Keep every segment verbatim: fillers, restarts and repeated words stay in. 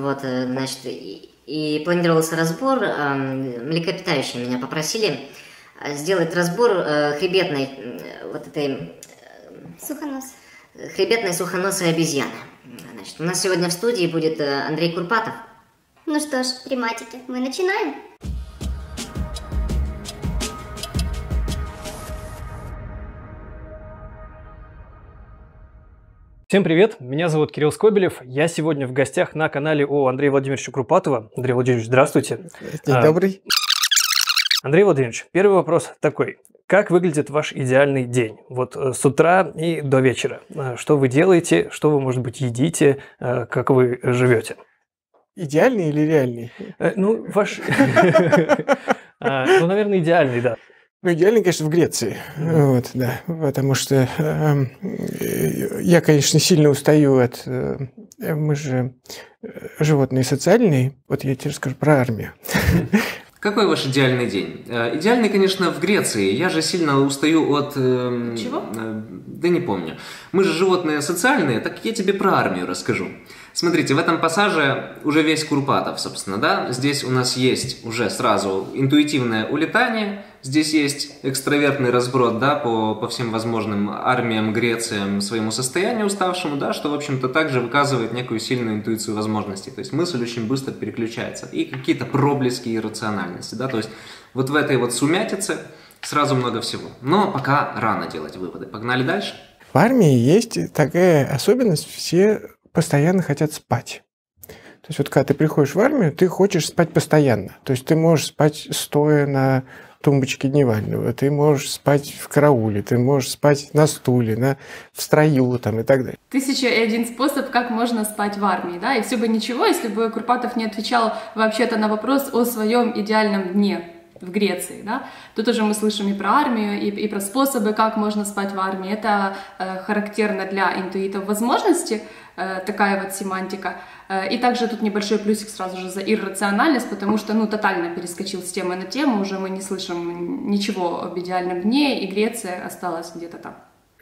вот, значит, и, и планировался разбор. Э, млекопитающие меня попросили сделать разбор э, хребетной э, вот этой... Э, Сухонос. Хребетной сухоносой обезьяны. Значит, у нас сегодня в студии будет Андрей Курпатов. Ну что ж, приматики, мы начинаем. Всем привет, меня зовут Кирилл Скобелев, я сегодня в гостях на канале у Андрея Владимировича Курпатова. Андрей Владимирович, здравствуйте. День добрый. Андрей Владимирович, первый вопрос такой. Как выглядит ваш идеальный день? Вот с утра и до вечера. Что вы делаете, что вы, может быть, едите, как вы живете? Идеальный или реальный? Ну, ваш... Ну, наверное, идеальный, да. Ну, идеальный, конечно, в Греции. Mm-hmm. Вот, да. Потому что э, я, конечно, сильно устаю от... Э, мы же животные социальные. Вот я тебе расскажу про армию. Какой ваш идеальный день? Идеальный, конечно, в Греции. Я же сильно устаю от... Э, Чего? Э, да не помню. Мы же животные социальные, так я тебе про армию расскажу. Смотрите, в этом пассаже уже весь Курпатов, собственно, да? Здесь у нас есть уже сразу интуитивное улетание, здесь есть экстравертный разброд, да, по, по всем возможным армиям, Грециям, своему состоянию уставшему, да, что, в общем-то, также выказывает некую сильную интуицию возможностей. То есть мысль очень быстро переключается. И какие-то проблески иррациональности, да, то есть вот в этой вот сумятице сразу много всего. Но пока рано делать выводы. Погнали дальше. В армии есть такая особенность, все постоянно хотят спать. То есть вот когда ты приходишь в армию, ты хочешь спать постоянно. То есть ты можешь спать стоя на тумбочке дневального, ты можешь спать в карауле, ты можешь спать на стуле, на, в строю там, и так далее. Тысяча и один способ, как можно спать в армии, да, и все бы ничего, если бы Курпатов не отвечал вообще-то на вопрос о своем идеальном дне в Греции, да. Тут уже мы слышим и про армию, и, и про способы, как можно спать в армии. Это э, характерно для интуитов возможности, э, такая вот семантика. Э, и также тут небольшой плюсик сразу же за иррациональность, потому что, ну, тотально перескочил с темы на тему, уже мы не слышим ничего об идеальном дне, и Греция осталась где-то там.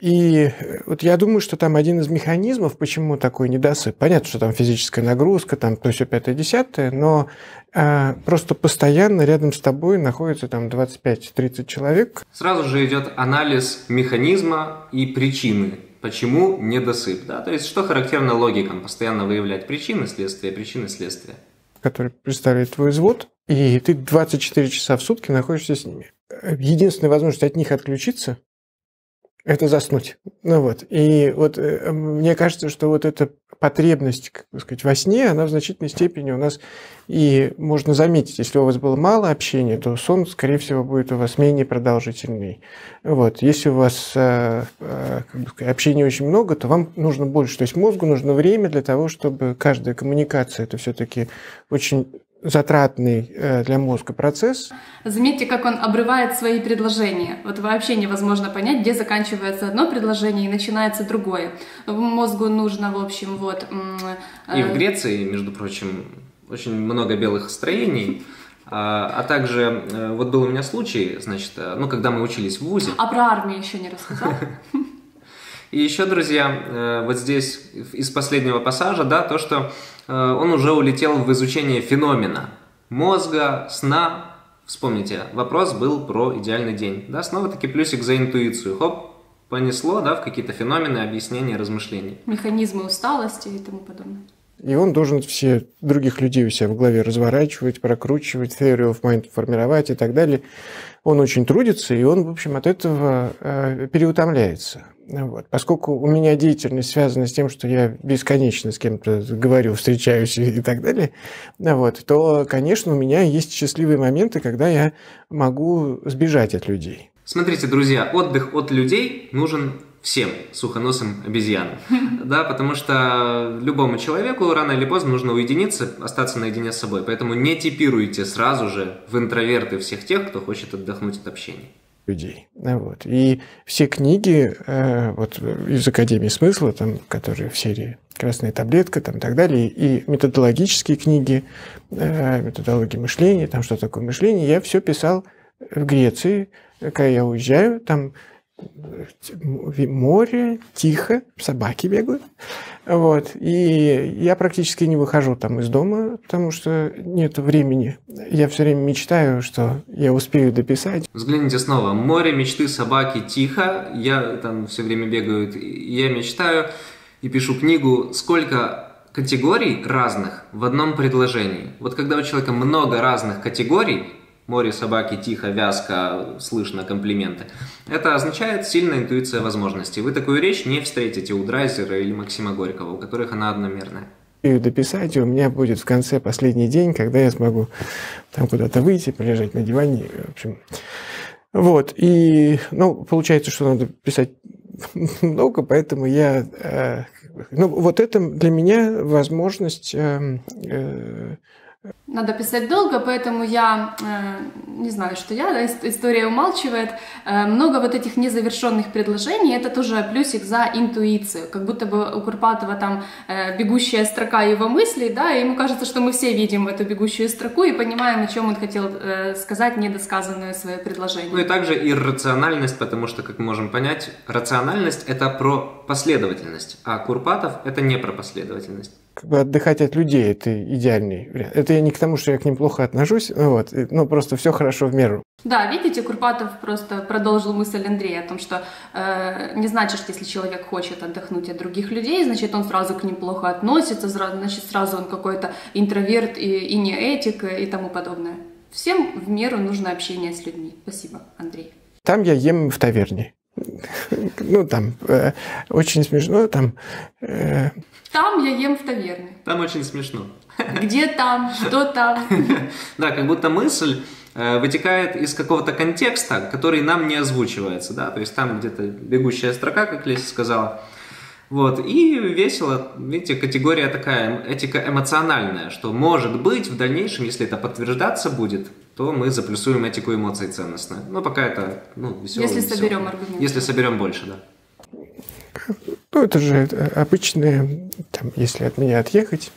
И вот я думаю, что там один из механизмов, почему такой недосып. Понятно, что там физическая нагрузка, там то все пятое-десятое, но э, просто постоянно рядом с тобой находится там двадцать пять-тридцать человек. Сразу же идет анализ механизма и причины. Почему недосып? Да? То есть, что характерно логикам? Постоянно выявлять причины, следствия, причины, следствия. Который представляет твой взвод, и ты двадцать четыре часа в сутки находишься с ними. Единственная возможность от них отключиться – это заснуть. Ну вот. И вот э, мне кажется, что вот эта потребность, как сказать, во сне, она в значительной степени у нас и можно заметить, если у вас было мало общения, то сон, скорее всего, будет у вас менее продолжительный. Вот. Если у вас э, э, как бы сказать, общения очень много, то вам нужно больше. То есть мозгу нужно время для того, чтобы каждая коммуникация, это все-таки очень затратный для мозга процесс. Заметьте, как он обрывает свои предложения. Вот вообще невозможно понять, где заканчивается одно предложение и начинается другое. Мозгу нужно, в общем, вот... И в Греции, между прочим, очень много белых строений. А, а также, вот был у меня случай, значит, ну, когда мы учились в вузе. А про армию еще не рассказал? И еще, друзья, вот здесь из последнего пассажа, да, то, что он уже улетел в изучение феномена мозга, сна. Вспомните, вопрос был про идеальный день. Да, снова-таки плюсик за интуицию. Хоп, понесло, да, в какие-то феномены, объяснения, размышления. Механизмы усталости и тому подобное. И он должен все других людей у себя в голове разворачивать, прокручивать, theory of mind формировать и так далее. Он очень трудится, и он, в общем, от этого э, переутомляется. Вот. Поскольку у меня деятельность связана с тем, что я бесконечно с кем-то говорю, встречаюсь и, и так далее, вот, то, конечно, у меня есть счастливые моменты, когда я могу сбежать от людей. Смотрите, друзья, отдых от людей нужен всем сухоносым обезьянам, да, потому что любому человеку рано или поздно нужно уединиться, остаться наедине с собой, поэтому не типируйте сразу же в интроверты всех тех, кто хочет отдохнуть от общения. Людей. Вот. И все книги э, вот, из Академии смысла, там, которые в серии «Красная таблетка» там, и так далее, и методологические книги, э, методология мышления, там, что такое мышление, я все писал в Греции, когда я уезжаю, там море, тихо, собаки бегают. Вот. И я практически не выхожу там из дома, потому что нет времени. Я все время мечтаю, что я успею дописать. Взгляните снова. Море, мечты, собаки, тихо. Я там все время бегаю, я мечтаю и пишу книгу. Сколько категорий разных в одном предложении. Вот когда у человека много разных категорий, море, собаки, тихо, вязко, слышно комплименты, это означает сильная интуиция возможностей. Вы такую речь не встретите у Драйзера или Максима Горького, у которых она одномерная. И дописать, и у меня будет в конце последний день, когда я смогу там куда-то выйти, полежать на диване, в общем. Вот, и, ну, получается, что надо писать много, поэтому я... Э, ну, вот это для меня возможность... Э, э, Надо писать долго, поэтому я, э, не знаю, что я, да, история умалчивает. Э, много вот этих незавершенных предложений, это тоже плюсик за интуицию. Как будто бы у Курпатова там э, бегущая строка его мыслей, да, и ему кажется, что мы все видим эту бегущую строку и понимаем, о чем он хотел э, сказать, недосказанное свое предложение. Ну и также иррациональность, потому что, как мы можем понять, рациональность – это про последовательность, а Курпатов – это не про последовательность. Как бы отдыхать от людей – это идеальный вариант. Это я не к тому, что я к ним плохо отношусь, вот, но просто все хорошо в меру. Да, видите, Курпатов просто продолжил мысль Андрея о том, что э, не значит, что если человек хочет отдохнуть от других людей, значит, он сразу к ним плохо относится, значит, сразу он какой-то интроверт и, и не этик и тому подобное. Всем в меру нужно общение с людьми. Спасибо, Андрей. Там я ем в таверне. Ну, там э, очень смешно, там... Э... Там я ем в таверне. Там очень смешно. Где там? Что там? Да, как будто мысль э, вытекает из какого-то контекста, который нам не озвучивается, да, то есть там где-то бегущая строка, как Леся сказала, вот, и весело, видите, категория такая, этика эмоциональная, что может быть в дальнейшем, если это подтверждаться будет, то мы заплюсуем этику эмоций ценностную. Но пока это, ну, весело. Если соберем аргументы. Если соберем больше, да. Ну, это же обычные, там, если от меня отъехать,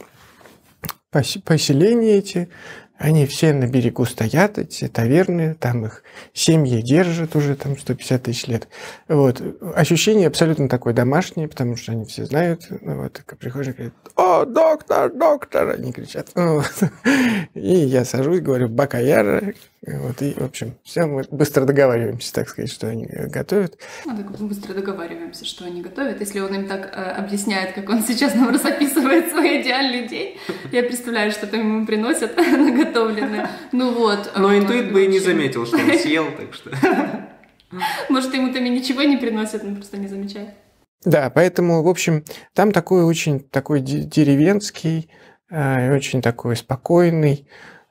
поселения эти, они все на берегу стоят, эти таверны, там их семьи держат уже там сто пятьдесят тысяч лет. Вот. Ощущение абсолютно такое домашнее, потому что они все знают. Ну, вот, так приходишь и говорят: «О, доктор, доктор!» Они кричат. Вот. И я сажусь, говорю: «Бакаяр». Вот, и, в общем, все, мы быстро договариваемся, так сказать, что они готовят. Ну, так быстро договариваемся, что они готовят. Если он им так э, объясняет, как он сейчас нам разописывает свой идеальный день, я представляю, что там ему приносят наготовленное. Ну вот. Но интуит бы и не заметил, что он съел, так что... Может, ему там и ничего не приносят, он просто не замечает. Да, поэтому, в общем, там такой очень такой деревенский, э, очень такой спокойный,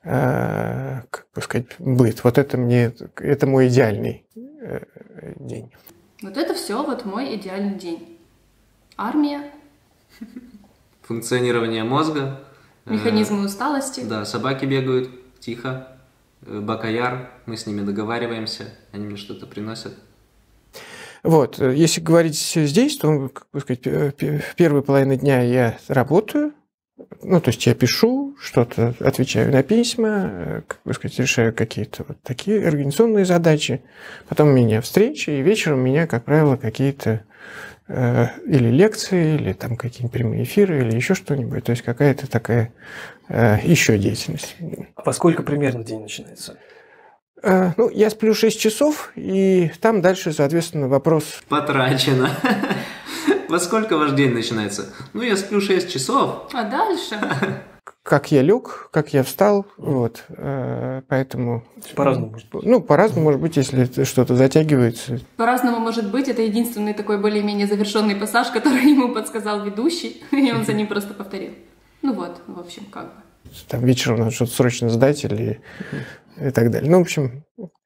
э, как бы сказать, быт. Вот это мне, это мой идеальный э, день. Вот это все вот мой идеальный день. Армия. Функционирование мозга. Механизмы усталости. Да, собаки бегают тихо. Бакаяр, мы с ними договариваемся, они мне что-то приносят. Вот, если говорить здесь, то, как бы сказать, в первой половине дня я работаю, ну, то есть я пишу что-то, отвечаю на письма, как бы сказать, решаю какие-то вот такие организационные задачи, потом у меня встречи, и вечером у меня, как правило, какие-то э, или лекции, или там какие-нибудь прямые эфиры, или еще что-нибудь, то есть какая-то такая э, еще деятельность. Во сколько примерно день начинается? Э, ну, я сплю шесть часов, и там дальше, соответственно, вопрос... Потрачено. Во сколько ваш день начинается? Ну, я сплю шесть часов. А дальше? Как я лег, как я встал, вот, э, поэтому... По-разному может быть. Ну, по-разному может быть, если что-то затягивается. По-разному может быть, это единственный такой более-менее завершенный пассаж, который ему подсказал ведущий, и он за ним просто повторил. Ну вот, в общем, как бы. Там вечером надо что-то срочно сдать или и так далее. Ну, в общем...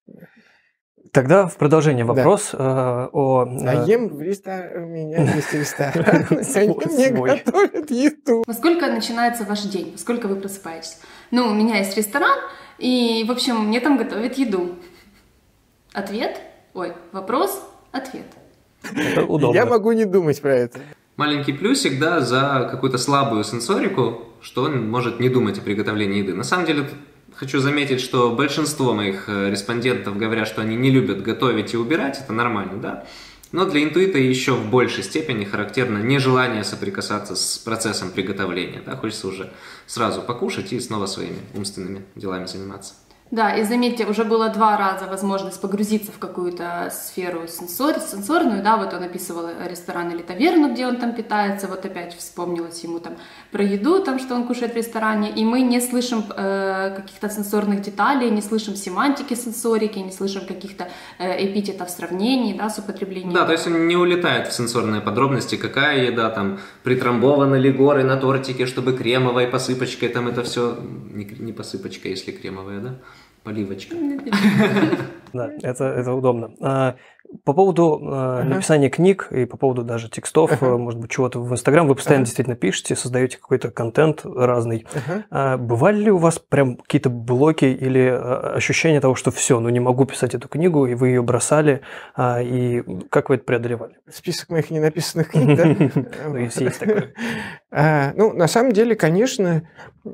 Тогда в продолжение вопрос да. э, о... А ем в ресторане, у меня есть ресторан, они мне готовят еду. Во сколько начинается ваш день? Во сколько вы просыпаетесь? Ну, у меня есть ресторан, и, в общем, мне там готовят еду. Ответ? Ой, вопрос, ответ. Это удобно. Я могу не думать про это. Маленький плюсик, да, за какую-то слабую сенсорику, что он может не думать о приготовлении еды. На самом деле, хочу заметить, что большинство моих респондентов говорят, что они не любят готовить и убирать, это нормально, да? Но для интуита еще в большей степени характерно нежелание соприкасаться с процессом приготовления. Да? Хочется уже сразу покушать и снова своими умственными делами заниматься. Да, и заметьте, уже было два раза возможность погрузиться в какую-то сферу сенсор, сенсорную, да, вот он описывал ресторан или таверну, где он там питается, вот опять вспомнилось ему там про еду, там, что он кушает в ресторане, и мы не слышим э, каких-то сенсорных деталей, не слышим семантики сенсорики, не слышим каких-то э, эпитетов сравнений, да, с употреблением. Да, то есть он не улетает в сенсорные подробности, какая еда, там, притрамбованы ли горы на тортике, чтобы кремовой посыпочкой, там это все, не, не посыпочка, если кремовая, да? Поливочка. Да, это, это удобно. А, по поводу а, написания книг и по поводу даже текстов, uh-huh. может быть, чего-то в Инстаграм, вы постоянно uh-huh. действительно пишете, создаете какой-то контент разный. Uh-huh. А, бывали ли у вас прям какие-то блоки или а, ощущения того, что все, ну не могу писать эту книгу, и вы ее бросали, а, и как вы это преодолевали? Список моих ненаписанных книг, да? Ну, если есть такое. Ну, на самом деле, конечно,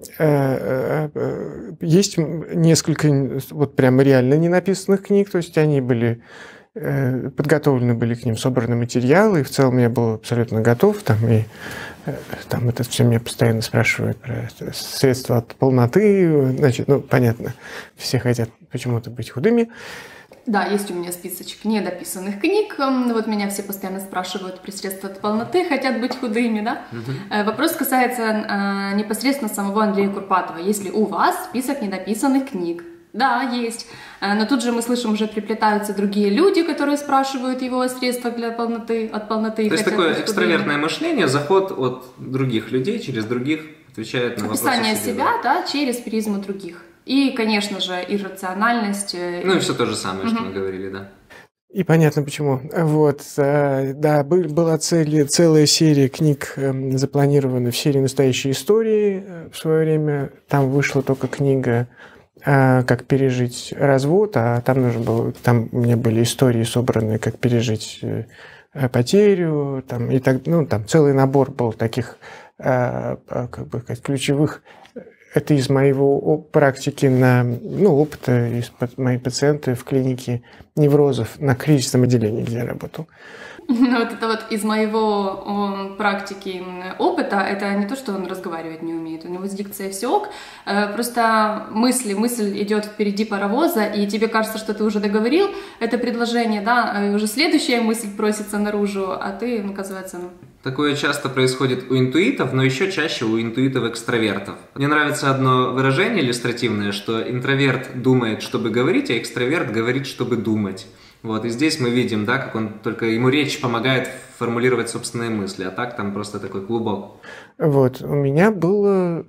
есть несколько вот прямо реально ненаписанных книг, то есть они были подготовлены были к ним собраны материалы, и в целом я был абсолютно готов, там, и там это все меня постоянно спрашивают про средства от полноты, значит, ну, понятно, все хотят почему-то быть худыми. Да, есть у меня списочек недописанных книг. Вот меня все постоянно спрашивают про средства от полноты, хотят быть худыми, да? Угу. Вопрос касается э, непосредственно самого Андрея Курпатова. Есть ли у вас список недописанных книг? Да, есть. Но тут же мы слышим, уже приплетаются другие люди, которые спрашивают его о средствах для полноты, от полноты. То есть такое экстравертное мышление, заход от других людей через других отвечает на вопросы себе. Описание себя, да, через призму других. И, конечно же, иррациональность. Ну и все то же самое, угу. что мы говорили, да. И понятно почему. Вот, да, была цель, целая серия книг запланирована в серии «Настоящие истории» в свое время. Там вышла только книга «Как пережить развод», а там нужно было, там у меня были истории собраны, как пережить потерю, там, и так, ну, там целый набор был таких как бы, ключевых. Это из моего практики на, ну, опыта, из моих пациентов в клинике неврозов на кризисном отделении, где я работал. Ну, вот это вот из моего о, практики опыта, это не то, что он разговаривать не умеет, у него с дикцией все ок, просто мысли, мысль идет впереди паровоза, и тебе кажется, что ты уже договорил это предложение, да, и уже следующая мысль просится наружу, а ты, оказывается, ну... Такое часто происходит у интуитов, но еще чаще у интуитов-экстравертов. Мне нравится одно выражение иллюстративное, что интроверт думает, чтобы говорить, а экстраверт говорит, чтобы думать. Вот, и здесь мы видим, да, как он только ему речь помогает формулировать собственные мысли, а так там просто такой клубок. Вот, у меня было,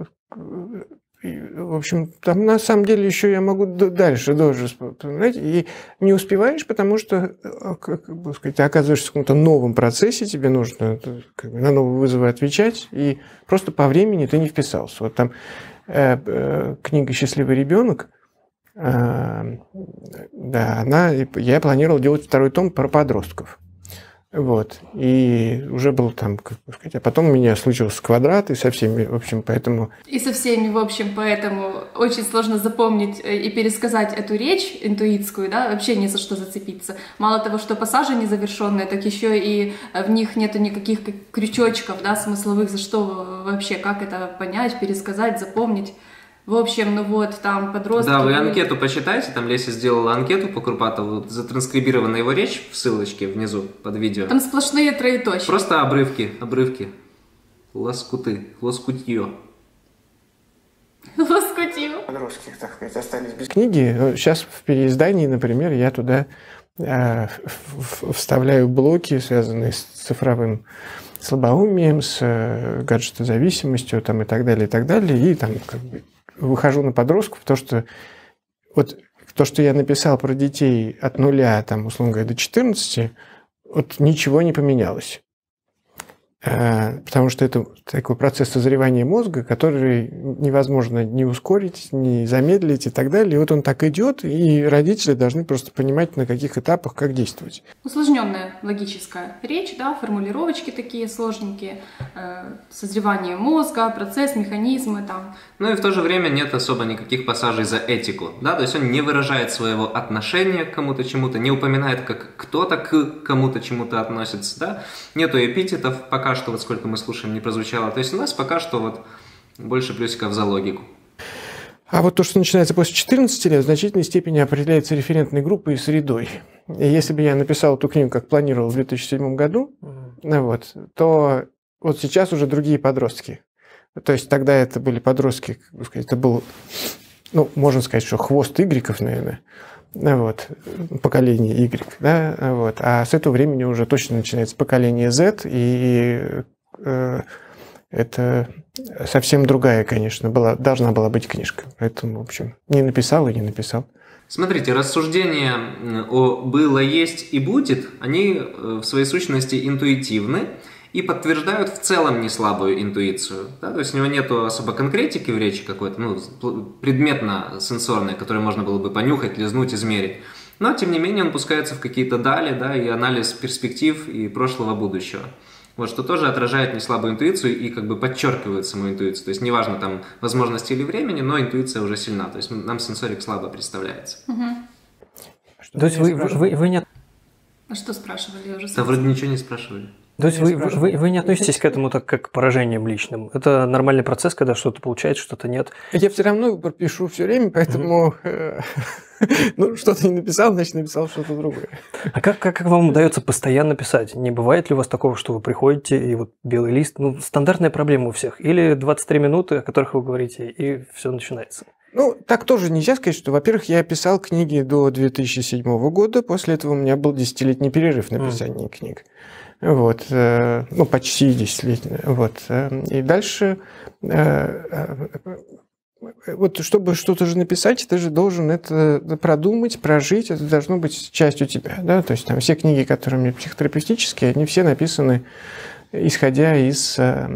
в общем, там на самом деле еще я могу дальше, дольше, знаете, и не успеваешь, потому что, как бы сказать, ты оказываешься в каком-то новом процессе, тебе нужно как бы, на новые вызовы отвечать, и просто по времени ты не вписался. Вот там э, э, книга «Счастливый ребенок», да, она, я планировал делать второй том про подростков. Вот. И уже был там, как сказать, а потом у меня случился квадрат, и со всеми, в общем, поэтому... И со всеми, в общем, поэтому очень сложно запомнить и пересказать эту речь интуитскую, да, вообще не за что зацепиться. Мало того, что пассажи незавершенные, так еще и в них нету никаких крючочков, да, смысловых, за что вообще, как это понять, пересказать, запомнить. В общем, ну вот, там подростки... Да, вы анкету почитайте, там Леся сделала анкету по Курпатову, затранскрибирована его речь в ссылочке внизу под видео. Там сплошные троеточия. Просто обрывки, обрывки. Лоскуты, лоскутье. Лоскутье. Подростки, так сказать, остались без книги. Сейчас в переиздании, например, я туда э, вставляю блоки, связанные с цифровым слабоумием, с э, гаджетозависимостью там, и так далее, и так далее. И там как бы выхожу на подростков, то, что вот то, что я написал про детей от нуля, там, условно говоря, до четырнадцати, вот ничего не поменялось. потому что это такой процесс созревания мозга, который невозможно ни ускорить, ни замедлить и так далее. И вот он так идет, и родители должны просто понимать, на каких этапах как действовать. Усложненная логическая речь, да, формулировочки такие сложненькие, э, созревание мозга, процесс, механизмы там. Ну и в то же время нет особо никаких пассажей за этику, да, то есть он не выражает своего отношения к кому-то чему-то, не упоминает, как кто-то к кому-то чему-то относится, да, нету эпитетов, пока что, вот сколько мы слушаем, не прозвучало, то есть у нас пока что вот больше плюсиков за логику. А вот то, что начинается после четырнадцати лет, в значительной степени определяется референтной группой и средой. И если бы я написал эту книгу, как планировал в две тысячи седьмом году, mm-hmm. вот, то вот сейчас уже другие подростки. То есть тогда это были подростки, как сказать, это был, ну, можно сказать, что хвост игреков, наверное, вот, поколение Y, да, вот. А с этого времени уже точно начинается поколение Z, и э, это совсем другая, конечно, была, должна была быть книжка. Поэтому, в общем, не написал и не написал. Смотрите, рассуждения о «было, есть и будет», они в своей сущности интуитивны и подтверждают в целом не слабую интуицию. Да? То есть у него нет особо конкретики в речи какой-то, ну, предметно-сенсорной, которую можно было бы понюхать, лизнуть, измерить. Но, тем не менее, он пускается в какие-то дали, да, и анализ перспектив и прошлого, будущего. Вот, что тоже отражает неслабую интуицию и как бы подчеркивает саму интуицию. То есть неважно там возможности или времени, но интуиция уже сильна. То есть нам сенсорик слабо представляется. Угу. То есть вы, вы, вы не... А что спрашивали? Я уже да вроде ничего не спрашивали. То есть вы, вы, вы не относитесь к этому так, как к поражениям личным? Это нормальный процесс, когда что-то получается, что-то нет? Я все равно пишу все время, поэтому mm-hmm. ну, что-то не написал, значит, написал что-то другое. А как, как, как вам удается постоянно писать? Не бывает ли у вас такого, что вы приходите и вот белый лист? Ну, стандартная проблема у всех. Или двадцать три минуты, о которых вы говорите, и все начинается? Ну, так тоже нельзя сказать, что, во-первых, я писал книги до две тысячи седьмого года, после этого у меня был десятилетний перерыв на писание mm. книг. Вот, ну, почти десятилетний. Вот. И дальше, вот, чтобы что-то же написать, ты же должен это продумать, прожить, это должно быть частью тебя, да, то есть там все книги, которые у меня психотерапевтические, они все написаны исходя из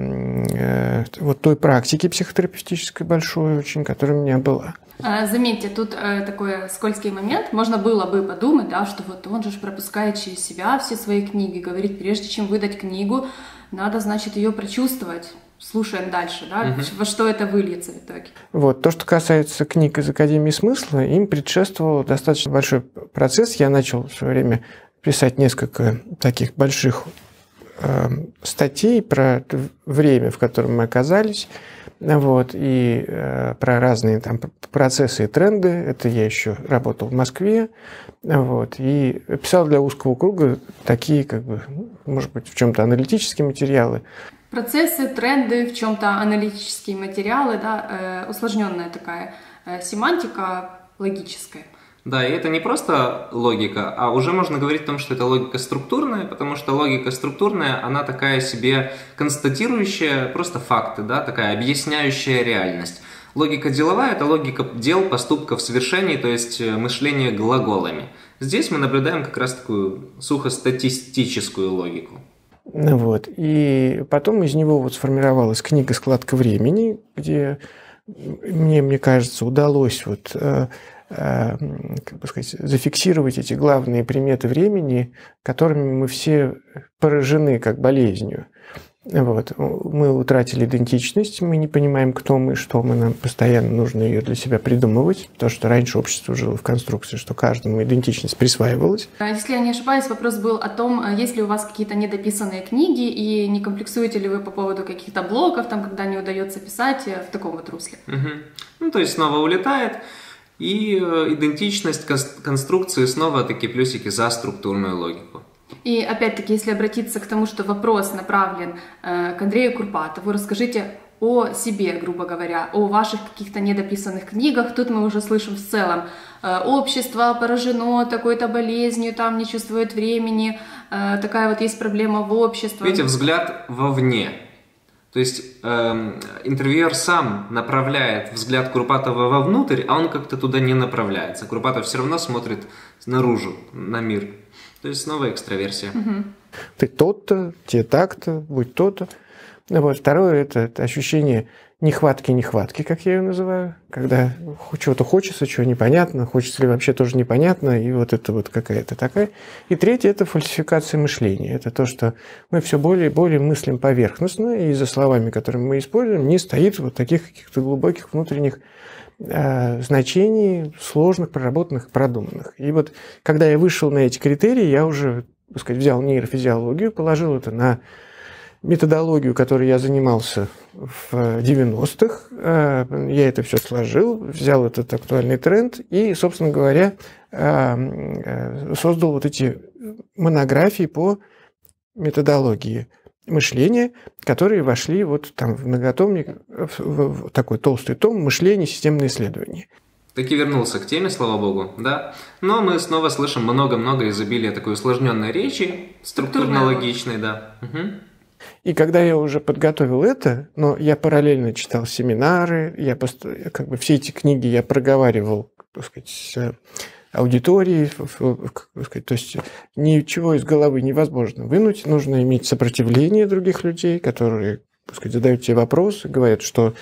э, вот той практики психотерапевтической большой очень, которая у меня была. Заметьте, тут э, такой скользкий момент. Можно было бы подумать, да, что вот он же пропускает через себя все свои книги, говорит, прежде чем выдать книгу, надо, значит, ее прочувствовать. Слушаем дальше, да, угу. во что это выльется в итоге. Вот, то, что касается книг из Академии смысла, им предшествовал достаточно большой процесс. Я начал в свое время писать несколько таких больших э, статей про время, в котором мы оказались. Вот, и э, про разные там процессы и тренды. Это я еще работал в Москве. Вот, и писал для узкого круга такие, как бы, может быть, в чем-то аналитические материалы. Процессы, тренды, в чем-то аналитические материалы, да, э, усложненная такая э, семантика логическая. Да, и это не просто логика, а уже можно говорить о том, что это логика структурная, потому что логика структурная, она такая себе констатирующая просто факты, да, такая объясняющая реальность. Логика деловая – это логика дел, поступков, совершений, то есть мышление глаголами. Здесь мы наблюдаем как раз такую сухостатистическую логику. Вот. И потом из него вот сформировалась книга «Складка времени», где мне, мне кажется, удалось вот... как бы сказать, зафиксировать эти главные приметы времени, которыми мы все поражены как болезнью. Вот. Мы утратили идентичность, мы не понимаем, кто мы, что мы, нам постоянно нужно ее для себя придумывать, потому что раньше общество жило в конструкции, что каждому идентичность присваивалась. Если я не ошибаюсь, вопрос был о том, есть ли у вас какие-то недописанные книги и не комплексуете ли вы по поводу каких-то блоков, там, когда не удается писать, в таком вот русле. Угу. Ну, то есть снова улетает. И идентичность конструкции снова-таки плюсики за структурную логику. И опять-таки, если обратиться к тому, что вопрос направлен э, к Андрею Курпатову, расскажите о себе, грубо говоря, о ваших каких-то недописанных книгах. Тут мы уже слышим в целом, э, общество поражено такой-то болезнью, там не чувствует времени, э, такая вот есть проблема в обществе. Видите, взгляд вовне. То есть э, интервьюер сам направляет взгляд Курпатова вовнутрь, а он как-то туда не направляется. Курпатов все равно смотрит наружу, на мир. То есть снова экстраверсия. Угу. Ты тот-то, тебе так-то, будь то-то. Вот. Второе – это, это ощущение нехватки-нехватки, как я ее называю, когда чего-то хочется, чего непонятно, хочется ли вообще тоже непонятно, и вот это вот какая-то такая. И третье – это фальсификация мышления. Это то, что мы все более и более мыслим поверхностно, и за словами, которые мы используем, не стоит вот таких каких-то глубоких внутренних э, значений, сложных, проработанных, продуманных. И вот когда я вышел на эти критерии, я уже, так сказать, взял нейрофизиологию, положил это на методологию, которой я занимался в девяностых, я это все сложил, взял этот актуальный тренд и, собственно говоря, создал вот эти монографии по методологии мышления, которые вошли вот там в многотомник, в такой толстый том «Мышление. Системные исследования». Таки вернулся к теме, слава богу, да. Но мы снова слышим много-много изобилия такой усложненной речи, структурно-логичной, да. Угу. И когда я уже подготовил это, но я параллельно читал семинары, я пост... как бы все эти книги я проговаривал, так сказать, с аудиторией, так сказать, то есть ничего из головы невозможно вынуть, нужно иметь сопротивление других людей, которые, так сказать, задают тебе вопросы, говорят, что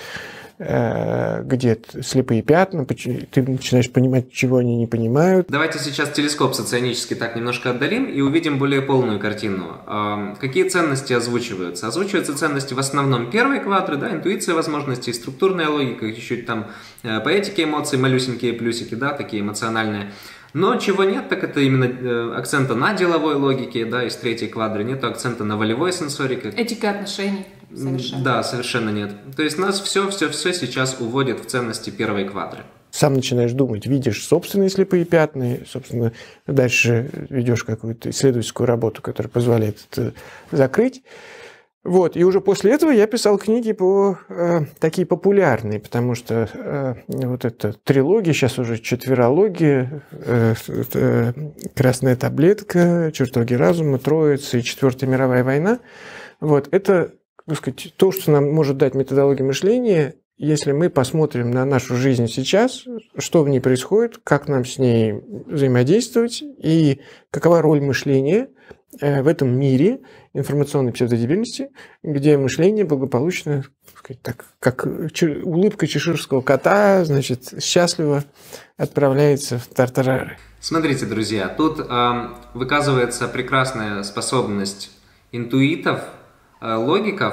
где слепые пятна, ты начинаешь понимать, чего они не понимают. Давайте сейчас телескоп соционический так немножко отдалим и увидим более полную картину. Какие ценности озвучиваются? Озвучиваются ценности в основном первой квадры, да, интуиция возможностей, структурная логика, чуть-чуть там по этике эмоций, малюсенькие плюсики, да, такие эмоциональные. Но чего нет, так это именно акцента на деловой логике, да, из третьей квадры, нет акцента на волевой сенсорике. Этика отношений совершенно. Да, совершенно нет. То есть нас все-все-все сейчас уводит в ценности первой квадры. Сам начинаешь думать, видишь собственные слепые пятна, собственно, дальше ведешь какую-то исследовательскую работу, которая позволяет это закрыть. Вот, и уже после этого я писал книги по, э, такие популярные, потому что э, вот эта трилогия, сейчас уже четверология, э, э, «Красная таблетка», «Чертоги разума», «Троица» и «Четвертая мировая война». Вот, это, так сказать, то, что нам может дать методология мышления, если мы посмотрим на нашу жизнь сейчас, что в ней происходит, как нам с ней взаимодействовать и какова роль мышления в этом мире информационной псевдодебильности, где мышление благополучно, так сказать, так, как улыбка чеширского кота, значит, счастливо отправляется в тартарары. Смотрите, друзья, тут э, выказывается прекрасная способность интуитов, э, логиков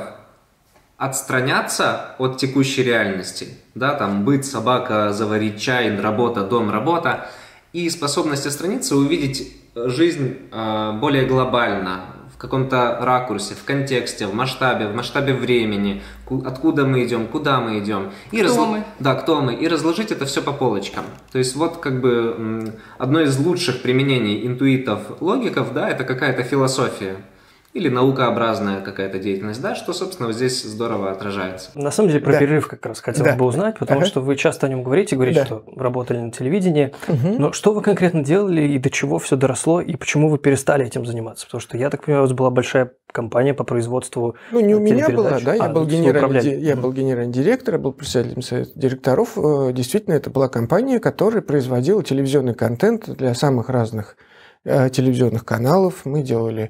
отстраняться от текущей реальности, да, там быт, собака, заварить чай, работа, дом, работа, и способность отстраниться, увидеть жизнь э, более глобально, в каком-то ракурсе, в контексте, в масштабе, в масштабе времени, откуда мы идем, куда мы идем. И кто разл... мы. Да, кто мы. И разложить это все по полочкам. То есть вот как бы одно из лучших применений интуитов, логиков, да, это какая-то философия. Или наукообразная какая-то деятельность, да, что, собственно, здесь здорово отражается. На самом деле, про да. перерыв как раз хотелось да. бы узнать, потому ага. что вы часто о нем говорите, говорите, да. что работали на телевидении. Угу. Но что вы конкретно делали и до чего все доросло, и почему вы перестали этим заниматься? Потому что, я так понимаю, у вас была большая компания по производству Ну, не у меня была, да, я, а, был ну, генеральный, ди- я был генеральный директор, я был председателем совета директоров. Действительно, это была компания, которая производила телевизионный контент для самых разных телевизионных каналов. Мы делали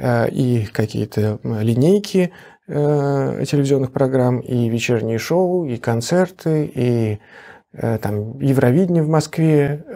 и какие-то линейки телевизионных программ, и вечерние шоу, и концерты, и там Евровидение в Москве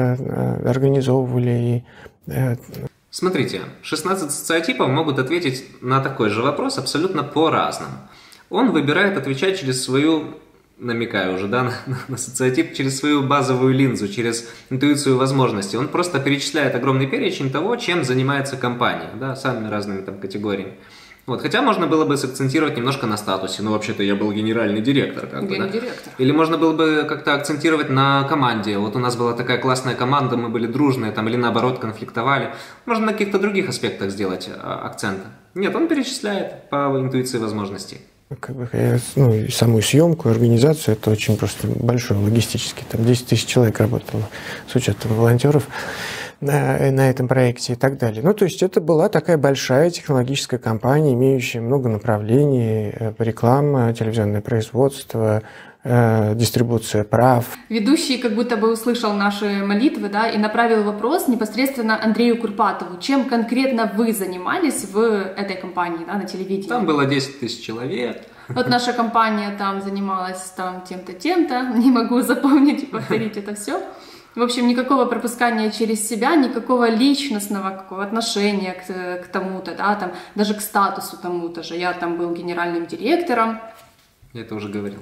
организовывали. И... Смотрите, шестнадцать социотипов могут ответить на такой же вопрос абсолютно по-разному. Он выбирает отвечать через свою, намекаю уже, да, на, на социотип, через свою базовую линзу, через интуицию возможностей. Он просто перечисляет огромный перечень того, чем занимается компания, да, самыми разными там категориями. Вот, хотя можно было бы сакцентировать немножко на статусе. Ну, вообще-то я был генеральный директор. Как бы, да? Директор. Или можно было бы как-то акцентировать на команде. Вот у нас была такая классная команда, мы были дружные, там, или наоборот конфликтовали. Можно на каких-то других аспектах сделать а, акценты. Нет, он перечисляет по интуиции возможностей. Как бы, ну, и саму съемку, организацию, это очень просто большой логистический. Там десять тысяч человек работало с учетом волонтеров на, на этом проекте и так далее. Ну, то есть это была такая большая технологическая компания, имеющая много направлений: реклама, телевизионное производство, э, дистрибуция прав. Ведущий как будто бы услышал наши молитвы, да, и направил вопрос непосредственно Андрею Курпатову. Чем конкретно вы занимались в этой компании, да, на телевидении? Там было десять тысяч человек. Вот наша компания там занималась там тем-то, тем-то. Не могу запомнить и повторить это все. В общем, никакого пропускания через себя, никакого личностного какого отношения к, к тому-то, да, там, даже к статусу тому-то же. Я там был генеральным директором. Я это уже говорил.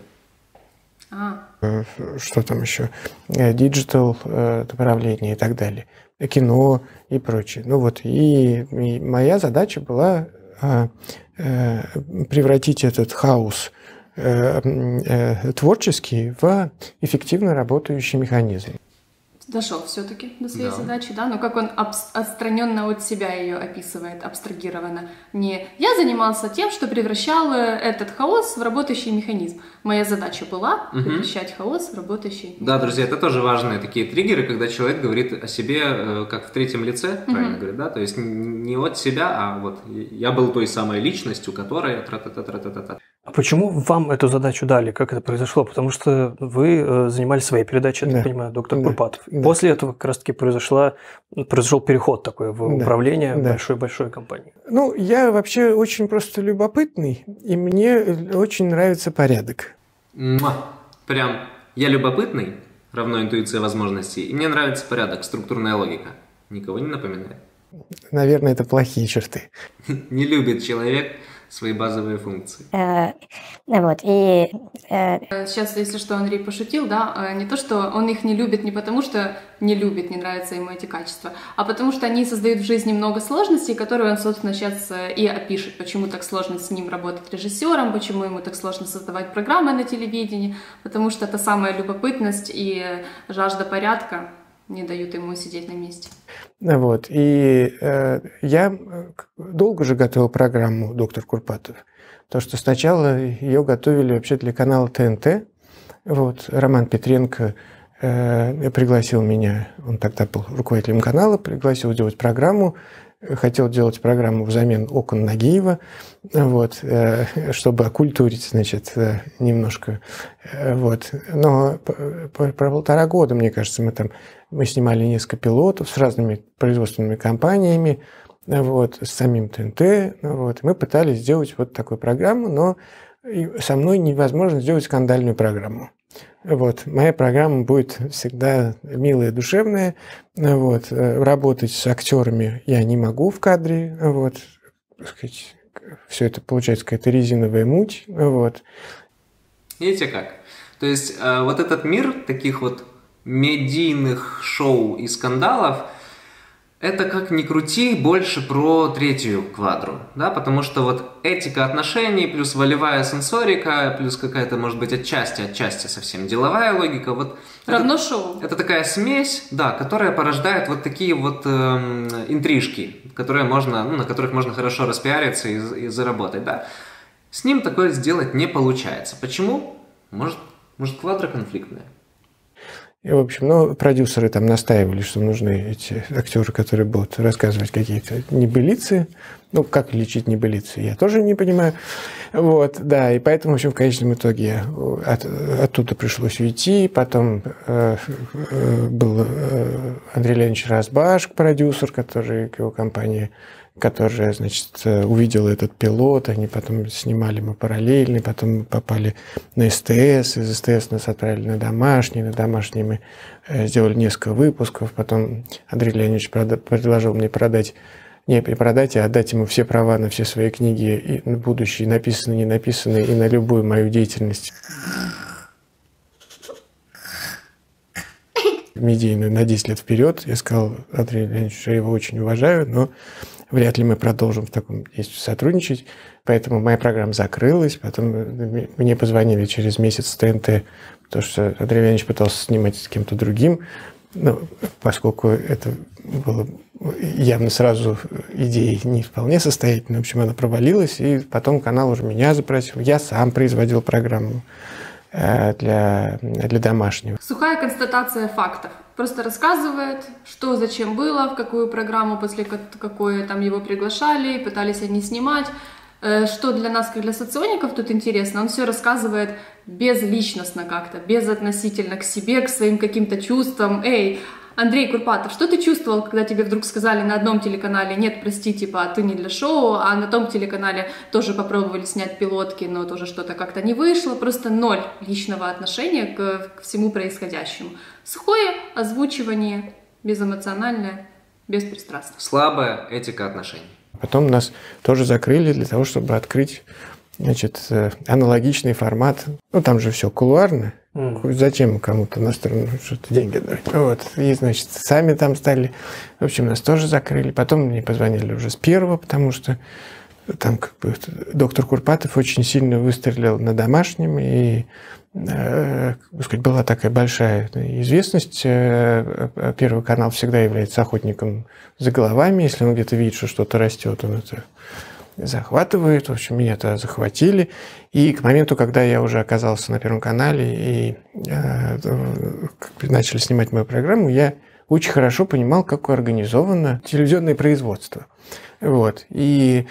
А. Что там еще? Диджитал направление и так далее. Кино и прочее. Ну вот, и, и моя задача была а, а, превратить этот хаос а, а, творческий в эффективно работающий механизм. Дошел все-таки до своей Да. задачи, да, но как он абс- отстраненно от себя ее описывает, абстрагированно. Не я занимался тем, что превращал этот хаос в работающий механизм. Моя задача была Мгм. превращать хаос в работающий механизм. Да, друзья, это тоже важные такие триггеры, когда человек говорит о себе э, как в третьем лице, правильно говорит, да? То есть н- не от себя, а вот я был той самой личностью, которая тра-та-та-та-та-та. А почему вам эту задачу дали? Как это произошло? Потому что вы э, занимались своей передачей, я Да. так понимаю, доктор Да. Курпатов. Да. После этого как раз-таки произошла, произошел переход такой в Да. управление Да. большой-большой компанией. Ну, я вообще очень просто любопытный, и мне очень нравится порядок. Муа. Прям я любопытный, равно интуиция возможностей, и мне нравится порядок, структурная логика. Никого не напоминает. Наверное, это плохие черты. Не любит человек свои базовые функции. Э, Вот, и э, Сейчас, если что, Андрей пошутил, да, а не то, что он их не любит не потому, что не любит, не нравятся ему эти качества, а потому что они создают в жизни много сложностей, которые он, собственно, сейчас и опишет, почему так сложно с ним работать режиссером, почему ему так сложно создавать программы на телевидении, потому что та самая любопытность и жажда порядка не дают ему сидеть на месте. Вот. И э, я долго же готовил программу «Доктор Курпатов». То, что сначала ее готовили вообще для канала Т Н Т. Вот. Роман Петренко э, пригласил меня, он тогда был руководителем канала, пригласил делать программу. Хотел делать программу взамен окон Нагиева, вот, э, чтобы окультурить, значит, э, немножко. Э, вот. Но про полтора года, мне кажется, мы там мы снимали несколько пилотов с разными производственными компаниями, вот, с самим Т Н Т. Вот. Мы пытались сделать вот такую программу, но со мной невозможно сделать скандальную программу. Вот. Моя программа будет всегда милая, душевная. Вот. Работать с актерами я не могу в кадре. Вот. Так сказать, все это получается какая-то резиновая муть. Вот. Видите как? То есть э, вот этот мир таких вот медийных шоу и скандалов, это, как ни крути, больше про третью квадру, да, потому что вот этика отношений, плюс волевая сенсорика, плюс какая-то, может быть, отчасти, отчасти совсем деловая логика, вот Равно это, шоу. это такая смесь, да, которая порождает вот такие вот э, интрижки, которые можно, ну, на которых можно хорошо распиариться и, и заработать, да. С ним такое сделать не получается. Почему? Может, может квадра конфликтная? И, в общем, ну, продюсеры там настаивали, что нужны эти актеры, которые будут рассказывать какие-то небылицы. Ну, как лечить небылицы, я тоже не понимаю. Вот, да, и поэтому, в общем, в конечном итоге я от, оттуда пришлось уйти. Потом э, э, был э, Андрей Леонидович Разбаш, продюсер, который, его компания, которая, значит, увидела этот пилот, они потом снимали мы параллельно, потом мы попали на С Т С, из С Т С нас отправили на Домашний, на Домашний мы сделали несколько выпусков, потом Андрей Леонидович предложил мне продать, не продать, а отдать ему все права на все свои книги, и на будущие, написанные, не написанные, и на любую мою деятельность медийную на десять лет вперед. Я сказал Андрею Леонидовичу, я его очень уважаю, но вряд ли мы продолжим в таком действии сотрудничать. Поэтому моя программа закрылась. Потом мне позвонили через месяц с Т Н Т, потому что Андрей Леонидович пытался снимать с кем-то другим. Но поскольку это было явно сразу идеей не вполне состоятельной, в общем, она провалилась. И потом канал уже меня запросил. Я сам производил программу для, для Домашнего. Сухая констатация фактов. Просто рассказывает, что зачем было, в какую программу, после какой там его приглашали, пытались они снимать. Что для нас, как для социоников, тут интересно, он все рассказывает безличностно как-то, безотносительно к себе, к своим каким-то чувствам. Эй, Андрей Курпатов, что ты чувствовал, когда тебе вдруг сказали на одном телеканале, нет, прости, типа, ты не для шоу, а на том телеканале тоже попробовали снять пилотки, но тоже что-то как-то не вышло, просто ноль личного отношения к, к всему происходящему. Сухое озвучивание, безэмоциональное, беспристрастное. Слабая этика отношений. Потом нас тоже закрыли для того, чтобы открыть, значит, аналогичный формат. Ну, там же все кулуарно. Mm. Зачем кому-то на сторону что-то деньги дать? Вот. И, значит, сами там стали. В общем, нас тоже закрыли. Потом мне позвонили уже с первого, потому что там как бы доктор Курпатов очень сильно выстрелил на домашнем. И, э, так сказать, была такая большая известность. Первый канал всегда является охотником за головами. Если он где-то видит, что что-то растет, он это захватывает. В общем, меня-то захватили. И к моменту, когда я уже оказался на Первом канале и э, начали снимать мою программу, я очень хорошо понимал, как организовано телевизионное производство. Вот. И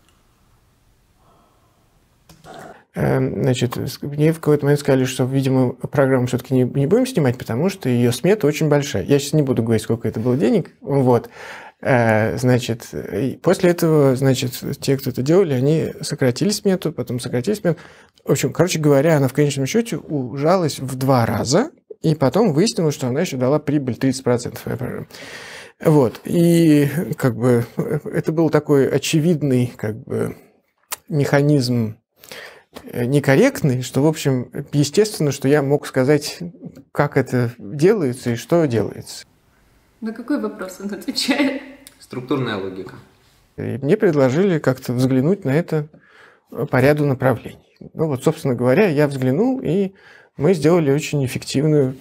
значит, мне в какой-то момент сказали, что, видимо, программу все-таки не, не будем снимать, потому что ее смета очень большая. Я сейчас не буду говорить, сколько это было денег. Вот. Значит, после этого, значит, те, кто это делали, они сократили смету, потом сократили смету. В общем, короче говоря, она в конечном счете ужалась в два раза, и потом выяснилось, что она еще дала прибыль тридцать процентов. Вот. И как бы это был такой очевидный как бы механизм некорректный, что, в общем, естественно, что я мог сказать, как это делается и что делается. На какой вопрос он отвечает? Структурная логика. И мне предложили как-то взглянуть на это по ряду направлений. Ну вот, собственно говоря, я взглянул, и мы сделали очень эффективную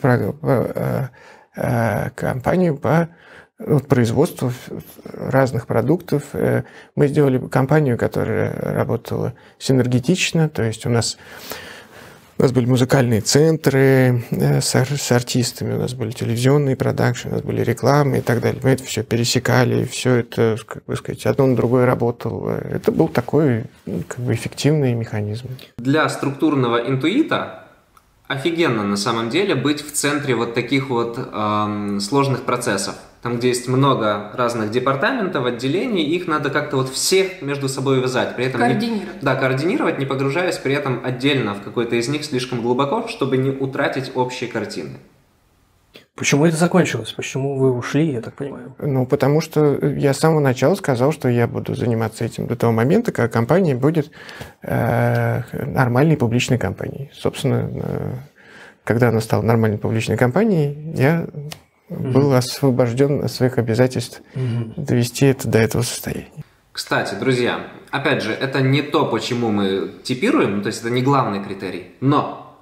кампанию по производству разных продуктов. Мы сделали кампанию, которая работала синергетично, то есть у нас, у нас были музыкальные центры с, с артистами, у нас были телевизионные продакшны, у нас были рекламы и так далее. Мы это все пересекали, все это, как бы сказать, одно на другое работало. Это был такой как бы эффективный механизм. Для структурного интуита офигенно на самом деле быть в центре вот таких вот эм, сложных процессов. Там, где есть много разных департаментов, отделений, их надо как-то вот всех между собой вязать. При этом координировать. Не, да, координировать, не погружаясь при этом отдельно в какой-то из них слишком глубоко, чтобы не утратить общие картины. Почему это закончилось? Почему вы ушли, я так понимаю? Ну, потому что я с самого начала сказал, что я буду заниматься этим до того момента, когда компания будет э, нормальной публичной компанией. Собственно, э, когда она стала нормальной публичной компанией, я был освобожден от своих обязательств mm-hmm. довести это до этого состояния. Кстати, друзья, опять же, это не то, почему мы типируем, то есть это не главный критерий, но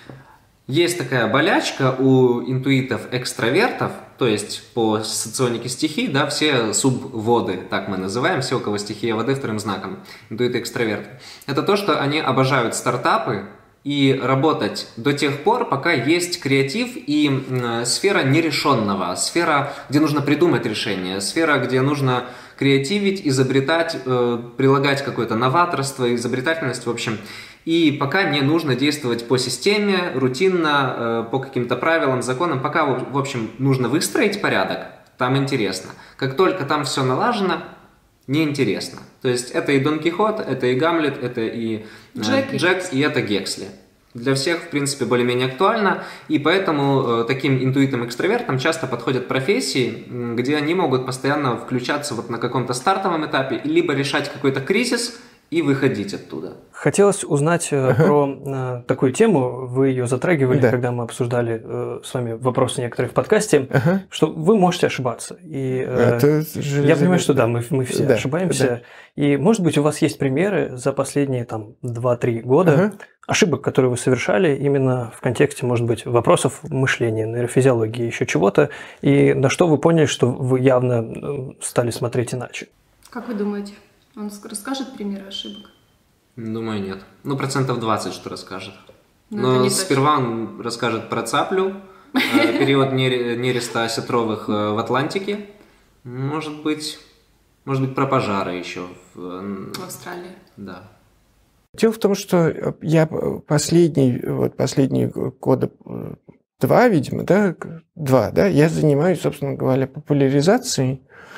есть такая болячка у интуитов-экстравертов, то есть по соционике стихий, да, все субводы, так мы называем, все, у кого стихия воды вторым знаком, интуиты-экстраверты. Это то, что они обожают стартапы, и работать до тех пор, пока есть креатив и э, сфера нерешенного, сфера, где нужно придумать решение, сфера, где нужно креативить, изобретать, э, прилагать какое-то новаторство, изобретательность, в общем. И пока не нужно действовать по системе, рутинно, э, по каким-то правилам, законам, пока, в общем, нужно выстроить порядок, там интересно. Как только там все налажено, неинтересно. То есть это и Дон Кихот, это и Гамлет, это и э, Джек, Джек и это Гексли. Для всех, в принципе, более-менее актуально, и поэтому э, таким интуитам-экстравертам часто подходят профессии, где они могут постоянно включаться вот на каком-то стартовом этапе, либо решать какой-то кризис и выходить оттуда. Хотелось узнать uh-huh. про э, такую тему, вы ее затрагивали, да. когда мы обсуждали э, с вами вопросы некоторые в подкасте, uh-huh. что вы можете ошибаться. И э, же... я понимаю, что да, мы, мы все да, ошибаемся. Да. И, может быть, у вас есть примеры за последние там два-три года uh-huh. ошибок, которые вы совершали именно в контексте, может быть, вопросов мышления, нейрофизиологии, еще чего-то, и на что вы поняли, что вы явно стали смотреть иначе? Как вы думаете? Он расскажет примеры ошибок? Думаю, нет. Ну, процентов двадцать, что расскажет. Но, Но сперва он расскажет про цаплю, период нереста осетровых в Атлантике. Может быть, Может быть, про пожары еще. В, В Австралии. Да. Дело в том, что я последний, вот последние года два, видимо, да, два, да, я занимаюсь, собственно говоря, популяризацией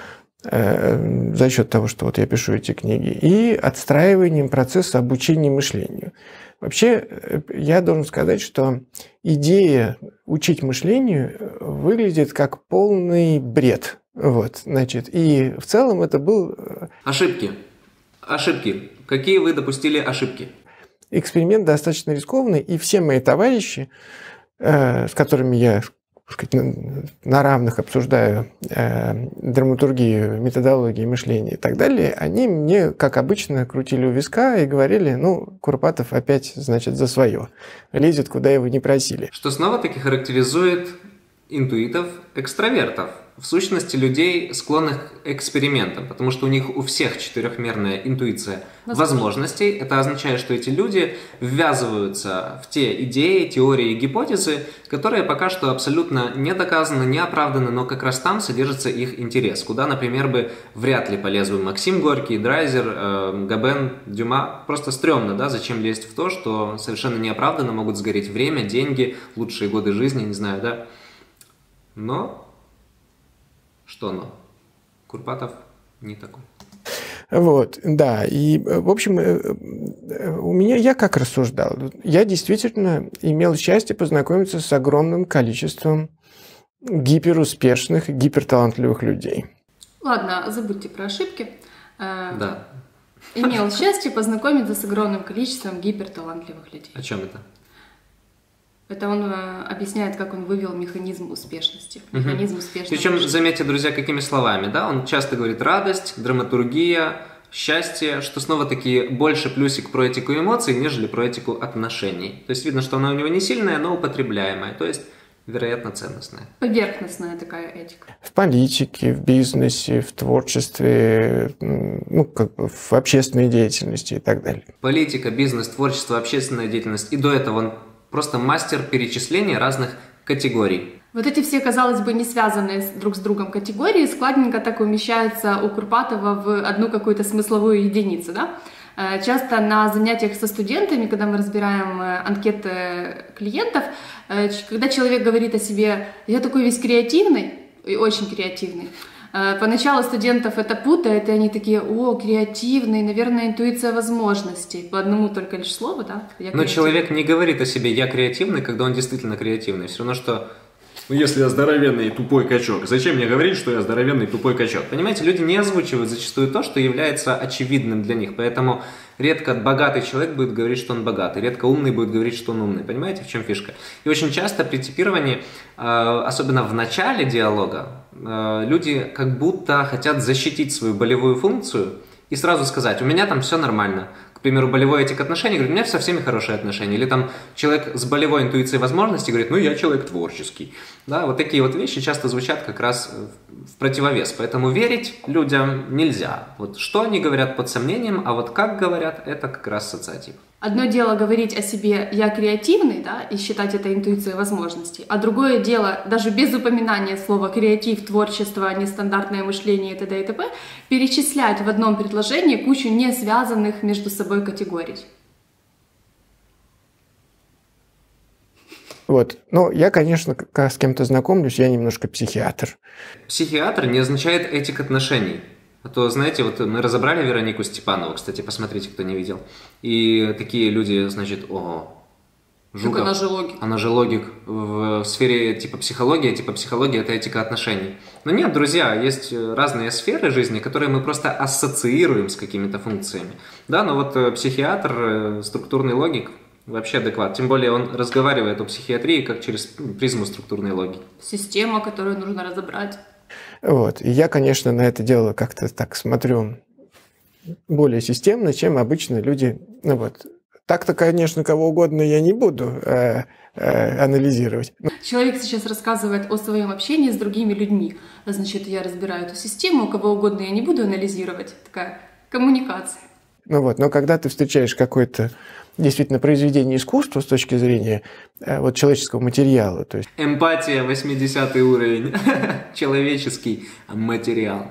э, за счет того, что вот я пишу эти книги, и отстраиванием процесса обучения мышлению. Вообще, я должен сказать, что идея учить мышлению выглядит как полный бред. Вот, значит, и в целом это был... Ошибки. Ошибки. Какие вы допустили ошибки? Эксперимент достаточно рискованный, и все мои товарищи, э, с которыми я, так сказать, на, на равных обсуждаю э, драматургию, методологию мышления и так далее, они мне, как обычно, крутили у виска и говорили, ну, Курпатов опять, значит, за свое, лезет, куда его не просили. Что снова-таки характеризует интуитов, экстравертов. В сущности, людей, склонных к экспериментам, потому что у них у всех четырехмерная интуиция возможностей. Это означает, что эти люди ввязываются в те идеи, теории и гипотезы, которые пока что абсолютно не доказаны, не оправданы, но как раз там содержится их интерес. Куда, например, бы вряд ли полез бы Максим Горький, Драйзер, э, Габен, Дюма. Просто стрёмно, да, зачем лезть в то, что совершенно неоправданно могут сгореть время, деньги, лучшие годы жизни, не знаю, да. Но... Что но? Курпатов не такой. Вот, да. И, в общем, у меня я как рассуждал? Я действительно имел счастье познакомиться с огромным количеством гиперуспешных, гиперталантливых людей. Ладно, забудьте про ошибки. Да. Имел счастье познакомиться с огромным количеством гиперталантливых людей. О чем это? Это он э, объясняет, как он вывел механизм успешности. Механизм угу. успешности. Причем, заметьте, друзья, какими словами, да? Он часто говорит радость, драматургия, счастье, что снова-таки больше плюсик про этику эмоций, нежели про этику отношений. То есть видно, что она у него не сильная, но употребляемая. То есть, вероятно, ценностная. Поверхностная такая этика. В политике, в бизнесе, в творчестве, ну, как бы в общественной деятельности и так далее. Политика, бизнес, творчество, общественная деятельность. И до этого он просто мастер перечисления разных категорий. Вот эти все, казалось бы, не связанные друг с другом категории складненько так умещаются у Курпатова в одну какую-то смысловую единицу, да? Часто на занятиях со студентами, когда мы разбираем анкеты клиентов, когда человек говорит о себе «я такой весь креативный», и очень креативный, поначалу студентов это путает, и они такие «о, креативный, наверное, интуиция возможностей». По одному только лишь слову, да? Я Но человек не говорит о себе «я креативный», когда он действительно креативный. Все равно, что ну, если я здоровенный тупой качок, зачем мне говорить, что я здоровенный тупой качок? Понимаете, люди не озвучивают зачастую то, что является очевидным для них. Поэтому редко богатый человек будет говорить, что он богатый. Редко умный будет говорить, что он умный. Понимаете, в чем фишка? И очень часто при типировании, особенно в начале диалога, люди как будто хотят защитить свою болевую функцию и сразу сказать, у меня там все нормально. К примеру, болевой этик отношений, говорит, у меня со всеми хорошие отношения. Или там человек с болевой интуицией возможностей говорит, ну я человек творческий. Да, вот такие вот вещи часто звучат как раз в противовес. Поэтому верить людям нельзя. Вот что они говорят под сомнением, а вот как говорят, это как раз социотип. Одно дело говорить о себе «я креативный», да, и считать это интуицией возможностей, а другое дело, даже без упоминания слова «креатив», «творчество», «нестандартное мышление» и т.д. и т.п., перечислять в одном предложении кучу не связанных между собой категорий. Вот. Но я, конечно, как с кем-то знакомлюсь, я немножко психиатр. Психиатр не означает этик отношений. А то, знаете, вот мы разобрали Веронику Степанову, кстати, посмотрите, кто не видел. И такие люди, значит, о, Жуков. Она же логик. Она же логик в сфере типа психологии, типа психология – это этика отношений. Но нет, друзья, есть разные сферы жизни, которые мы просто ассоциируем с какими-то функциями. Да, но вот психиатр, структурный логик – вообще адекват. Тем более он разговаривает о психиатрии как через призму структурной логики. Система, которую нужно разобрать. Вот. И я, конечно, на это дело как-то так смотрю более системно, чем обычно люди. Ну вот. Так-то, конечно, кого угодно я не буду э, э, анализировать. Человек сейчас рассказывает о своем общении с другими людьми. Значит, я разбираю эту систему, кого угодно я не буду анализировать. Такая коммуникация. Ну вот, но когда ты встречаешь какое-то действительно произведение искусства с точки зрения э, вот, человеческого материала, то есть... Эмпатия, восьмидесятый уровень, человеческий материал.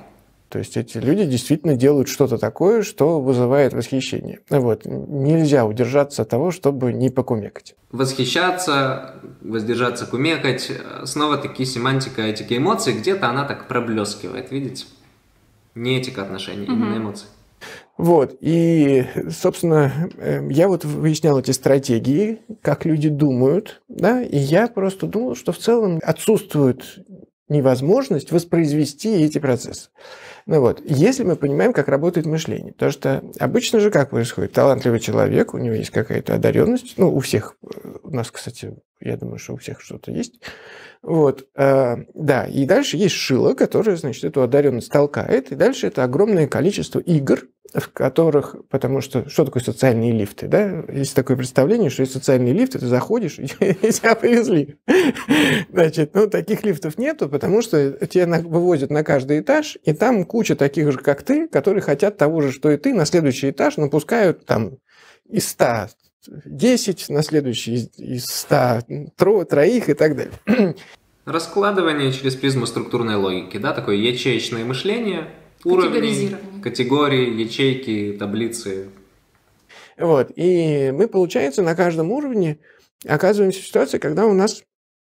То есть эти люди действительно делают что-то такое, что вызывает восхищение. Вот. Нельзя удержаться от того, чтобы не покумекать. Восхищаться, воздержаться, кумекать. Снова-таки семантика этики эмоций, где-то она так проблескивает, видите? Не этика отношений, именно mm-hmm. эмоции. Вот, и, собственно, я вот выяснял эти стратегии, как люди думают, да, и я просто думал, что в целом отсутствует невозможность воспроизвести эти процессы. Ну вот, если мы понимаем, как работает мышление, потому что обычно же как происходит? Талантливый человек, у него есть какая-то одаренность, ну, у всех, у нас, кстати, я думаю, что у всех что-то есть, вот, э, да, и дальше есть шило, которое, значит, эту одаренность толкает, и дальше это огромное количество игр, в которых, потому что, что такое социальные лифты, да, есть такое представление, что есть социальный лифт, и ты заходишь, и тебя повезли. Значит, ну, таких лифтов нету, потому что тебя вывозят на каждый этаж, и там куча таких же, как ты, которые хотят того же, что и ты, на следующий этаж напускают там из ста десять, на следующий из ста троих и так далее. Раскладывание через призму структурной логики, да, такое ячеечное мышление, уровни, категории, ячейки, таблицы. Вот, и мы, получается, на каждом уровне оказываемся в ситуации, когда у нас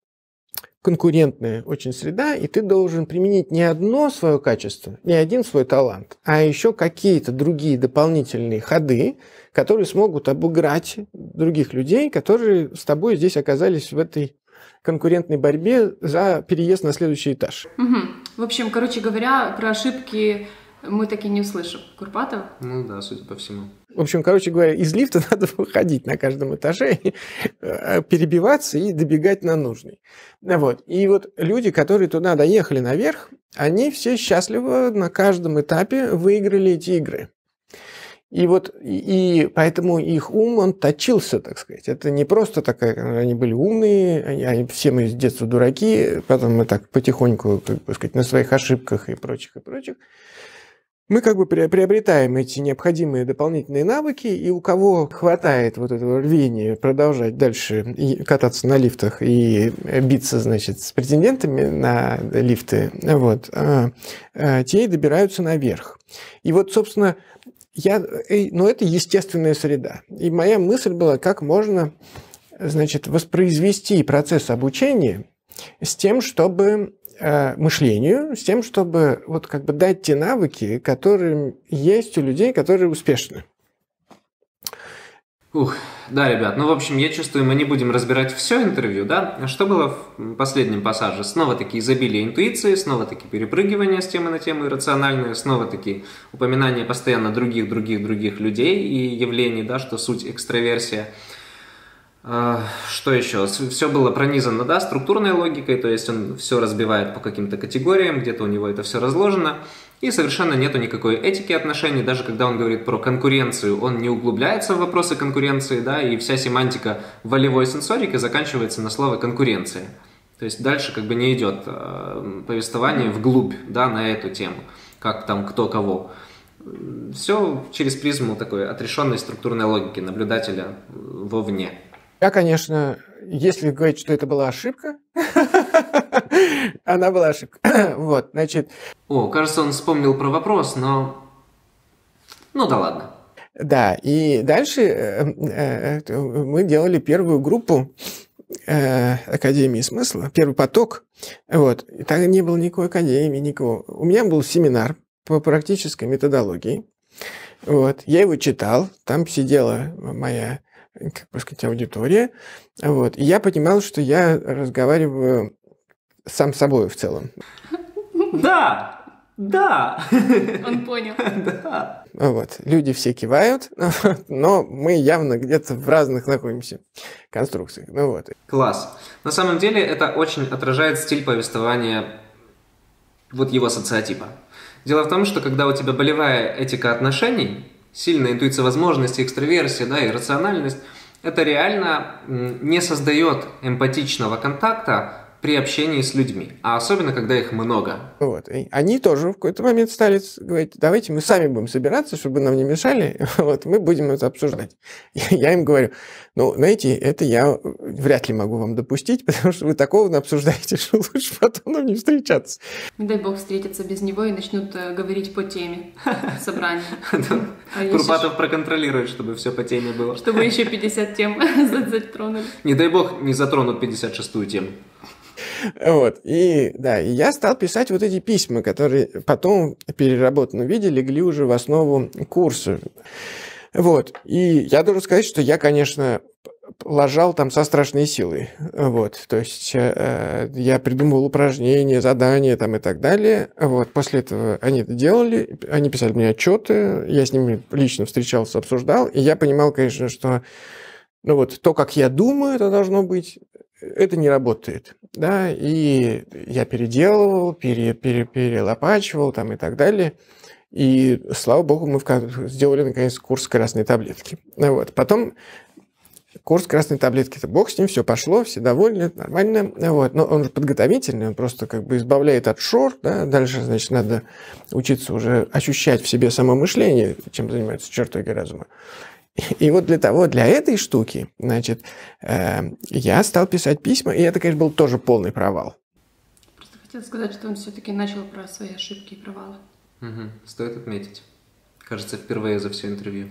конкурентная очень среда, и ты должен применить не одно свое качество, не один свой талант, а еще какие-то другие дополнительные ходы, которые смогут обыграть других людей, которые с тобой здесь оказались в этой конкурентной борьбе за переезд на следующий этаж. Угу. В общем, короче говоря, про ошибки мы таки не услышим. Курпатов? Ну да, судя по всему. В общем, короче говоря, из лифта надо выходить на каждом этаже, перебиваться и добегать на нужный. Вот. И вот люди, которые туда доехали наверх, они все счастливо на каждом этапе выиграли эти игры. И вот, и поэтому их ум, он точился, так сказать. Это не просто такая, они были умные, они, они, все мы с детства дураки, потом мы так потихоньку, как бы сказать, на своих ошибках и прочих, и прочих. Мы как бы приобретаем эти необходимые дополнительные навыки, и у кого хватает вот этого рвения продолжать дальше кататься на лифтах и биться, значит, с претендентами на лифты, вот, те и добираются наверх. И вот, собственно, я, ну, это естественная среда. И моя мысль была, как можно, значит, воспроизвести процесс обучения с тем, чтобы э, мышлению, с тем, чтобы вот как бы дать те навыки, которые есть у людей, которые успешны. Ух, да, ребят, ну, в общем, я чувствую, мы не будем разбирать все интервью, да? Что было в последнем пассаже? Снова-таки изобилие интуиции, снова-таки перепрыгивание с темы на тему иррациональные, снова-таки упоминание постоянно других-других-других людей и явлений, да, что суть экстраверсия. Что еще? Все было пронизано, да, структурной логикой, то есть он все разбивает по каким-то категориям, где-то у него это все разложено. И совершенно нету никакой этики отношений, даже когда он говорит про конкуренцию, он не углубляется в вопросы конкуренции, да, и вся семантика волевой сенсорики заканчивается на слово «конкуренция». То есть дальше как бы не идет э, повествование вглубь, да, на эту тему, как там кто кого. Все через призму такой отрешенной структурной логики наблюдателя вовне. Я, конечно, если говорить, что это была ошибка, она была ошибка. Вот, значит... О, кажется, он вспомнил про вопрос, но... Ну да ладно. Да, и дальше мы делали первую группу Академии смысла, первый поток. Вот, и там не было никакой академии, никого. У меня был семинар по практической методологии. Вот, я его читал, там сидела моя, как бы сказать, аудитория. Вот, и я понимал, что я разговариваю сам с собой в целом. Да, да. Он понял. Да. Вот, люди все кивают, но мы явно где-то в разных находимся конструкциях. Ну вот. Класс. На самом деле это очень отражает стиль повествования вот его социотипа. Дело в том, что когда у тебя болевая этика отношений, сильная интуиция возможностей, экстраверсия, да, и рациональность, это реально не создает эмпатичного контакта при общении с людьми, а особенно, когда их много. Вот. И они тоже в какой-то момент стали говорить, давайте мы сами будем собираться, чтобы нам не мешали, вот, мы будем это обсуждать. Я им говорю, ну, знаете, это я вряд ли могу вам допустить, потому что вы такого обсуждаете, что лучше потом нам не встречаться. Не дай бог встретиться без него и начнут э, говорить по теме собрания. Курпатов проконтролирует, чтобы все по теме было. Чтобы еще пятьдесят тем затронули. Не дай бог не затронут пятьдесят шестую тему. Вот, и да, и я стал писать вот эти письма, которые потом в переработанном виде легли уже в основу курса. Вот, и я должен сказать, что я, конечно, лажал там со страшной силой. Вот, то есть э, я придумывал упражнения, задания там и так далее. Вот, после этого они это делали, они писали мне отчеты, я с ними лично встречался, обсуждал, и я понимал, конечно, что ну вот то, как я думаю, это должно быть, это не работает, да, и я переделывал, пере, пере, перелопачивал там и так далее, и, слава богу, мы сделали, наконец, курс красной таблетки. Вот. Потом курс красной таблетки, это бог с ним, все пошло, все довольны, нормально, вот. Но он же подготовительный, он просто как бы избавляет от шор, да, дальше, значит, надо учиться уже ощущать в себе само мышление, чем занимаются чертоги разума. И вот для того, для этой штуки, значит, э, я стал писать письма, и это, конечно, был тоже полный провал. Просто хотела сказать, что он все-таки начал про свои ошибки и провалы. Угу. Стоит отметить. Кажется, впервые за все интервью.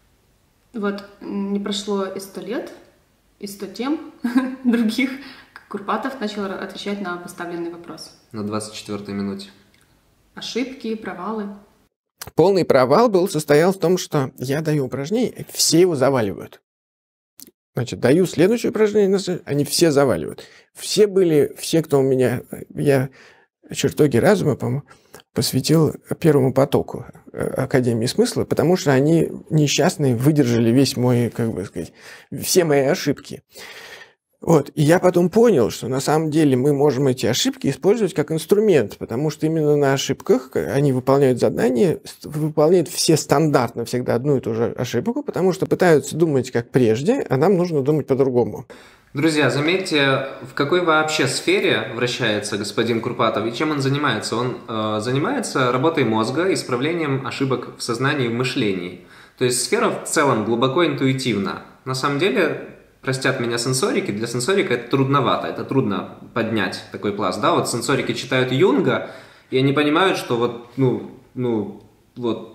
Вот, не прошло и сто лет, и сто тем других, как Курпатов начал отвечать на поставленный вопрос. На двадцать четвёртой минуте. Ошибки, провалы. Полный провал был состоял в том, что я даю упражнение, все его заваливают. Значит, даю следующее упражнение, они все заваливают. Все были, все, кто у меня, я чертоги разума, по-моему, посвятил первому потоку Академии смысла, потому что они несчастные выдержали весь мой, как бы сказать, все мои ошибки. Вот. И я потом понял, что на самом деле мы можем эти ошибки использовать как инструмент, потому что именно на ошибках они выполняют задания, выполняют все стандартно всегда одну и ту же ошибку, потому что пытаются думать как прежде, а нам нужно думать по-другому. Друзья, заметьте, в какой вообще сфере вращается господин Курпатов и чем он занимается? Он э, занимается работой мозга, исправлением ошибок в сознании и в мышлении. То есть сфера в целом глубоко интуитивна. На самом деле, простят меня сенсорики, для сенсорика это трудновато, это трудно поднять такой пласт. Да? Вот сенсорики читают Юнга, и они понимают, что вот, ну, ну, вот.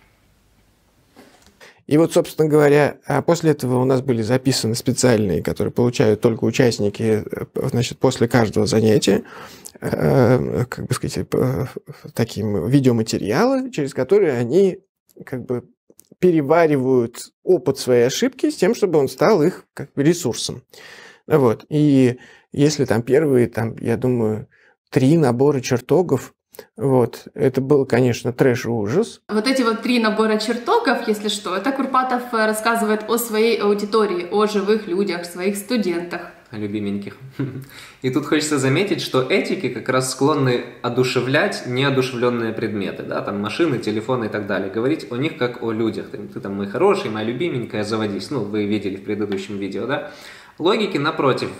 И вот, собственно говоря, после этого у нас были записаны специальные, которые получают только участники, значит, после каждого занятия, как бы сказать, такие видеоматериалы, через которые они как бы переваривают опыт своей ошибки с тем, чтобы он стал их как бы ресурсом. Вот. И если там первые, там, я думаю, три набора чертогов, вот, это был, конечно, трэш и ужас. Вот эти вот три набора чертогов, если что, это Курпатов рассказывает о своей аудитории, о живых людях, своих студентах. Любименьких. И тут хочется заметить, что этики как раз склонны одушевлять неодушевленные предметы, да, там машины, телефоны и так далее, говорить о них как о людях. Ты, ты там мой хороший, моя любименькая, заводись. Ну, вы видели в предыдущем видео, да? Логики, напротив,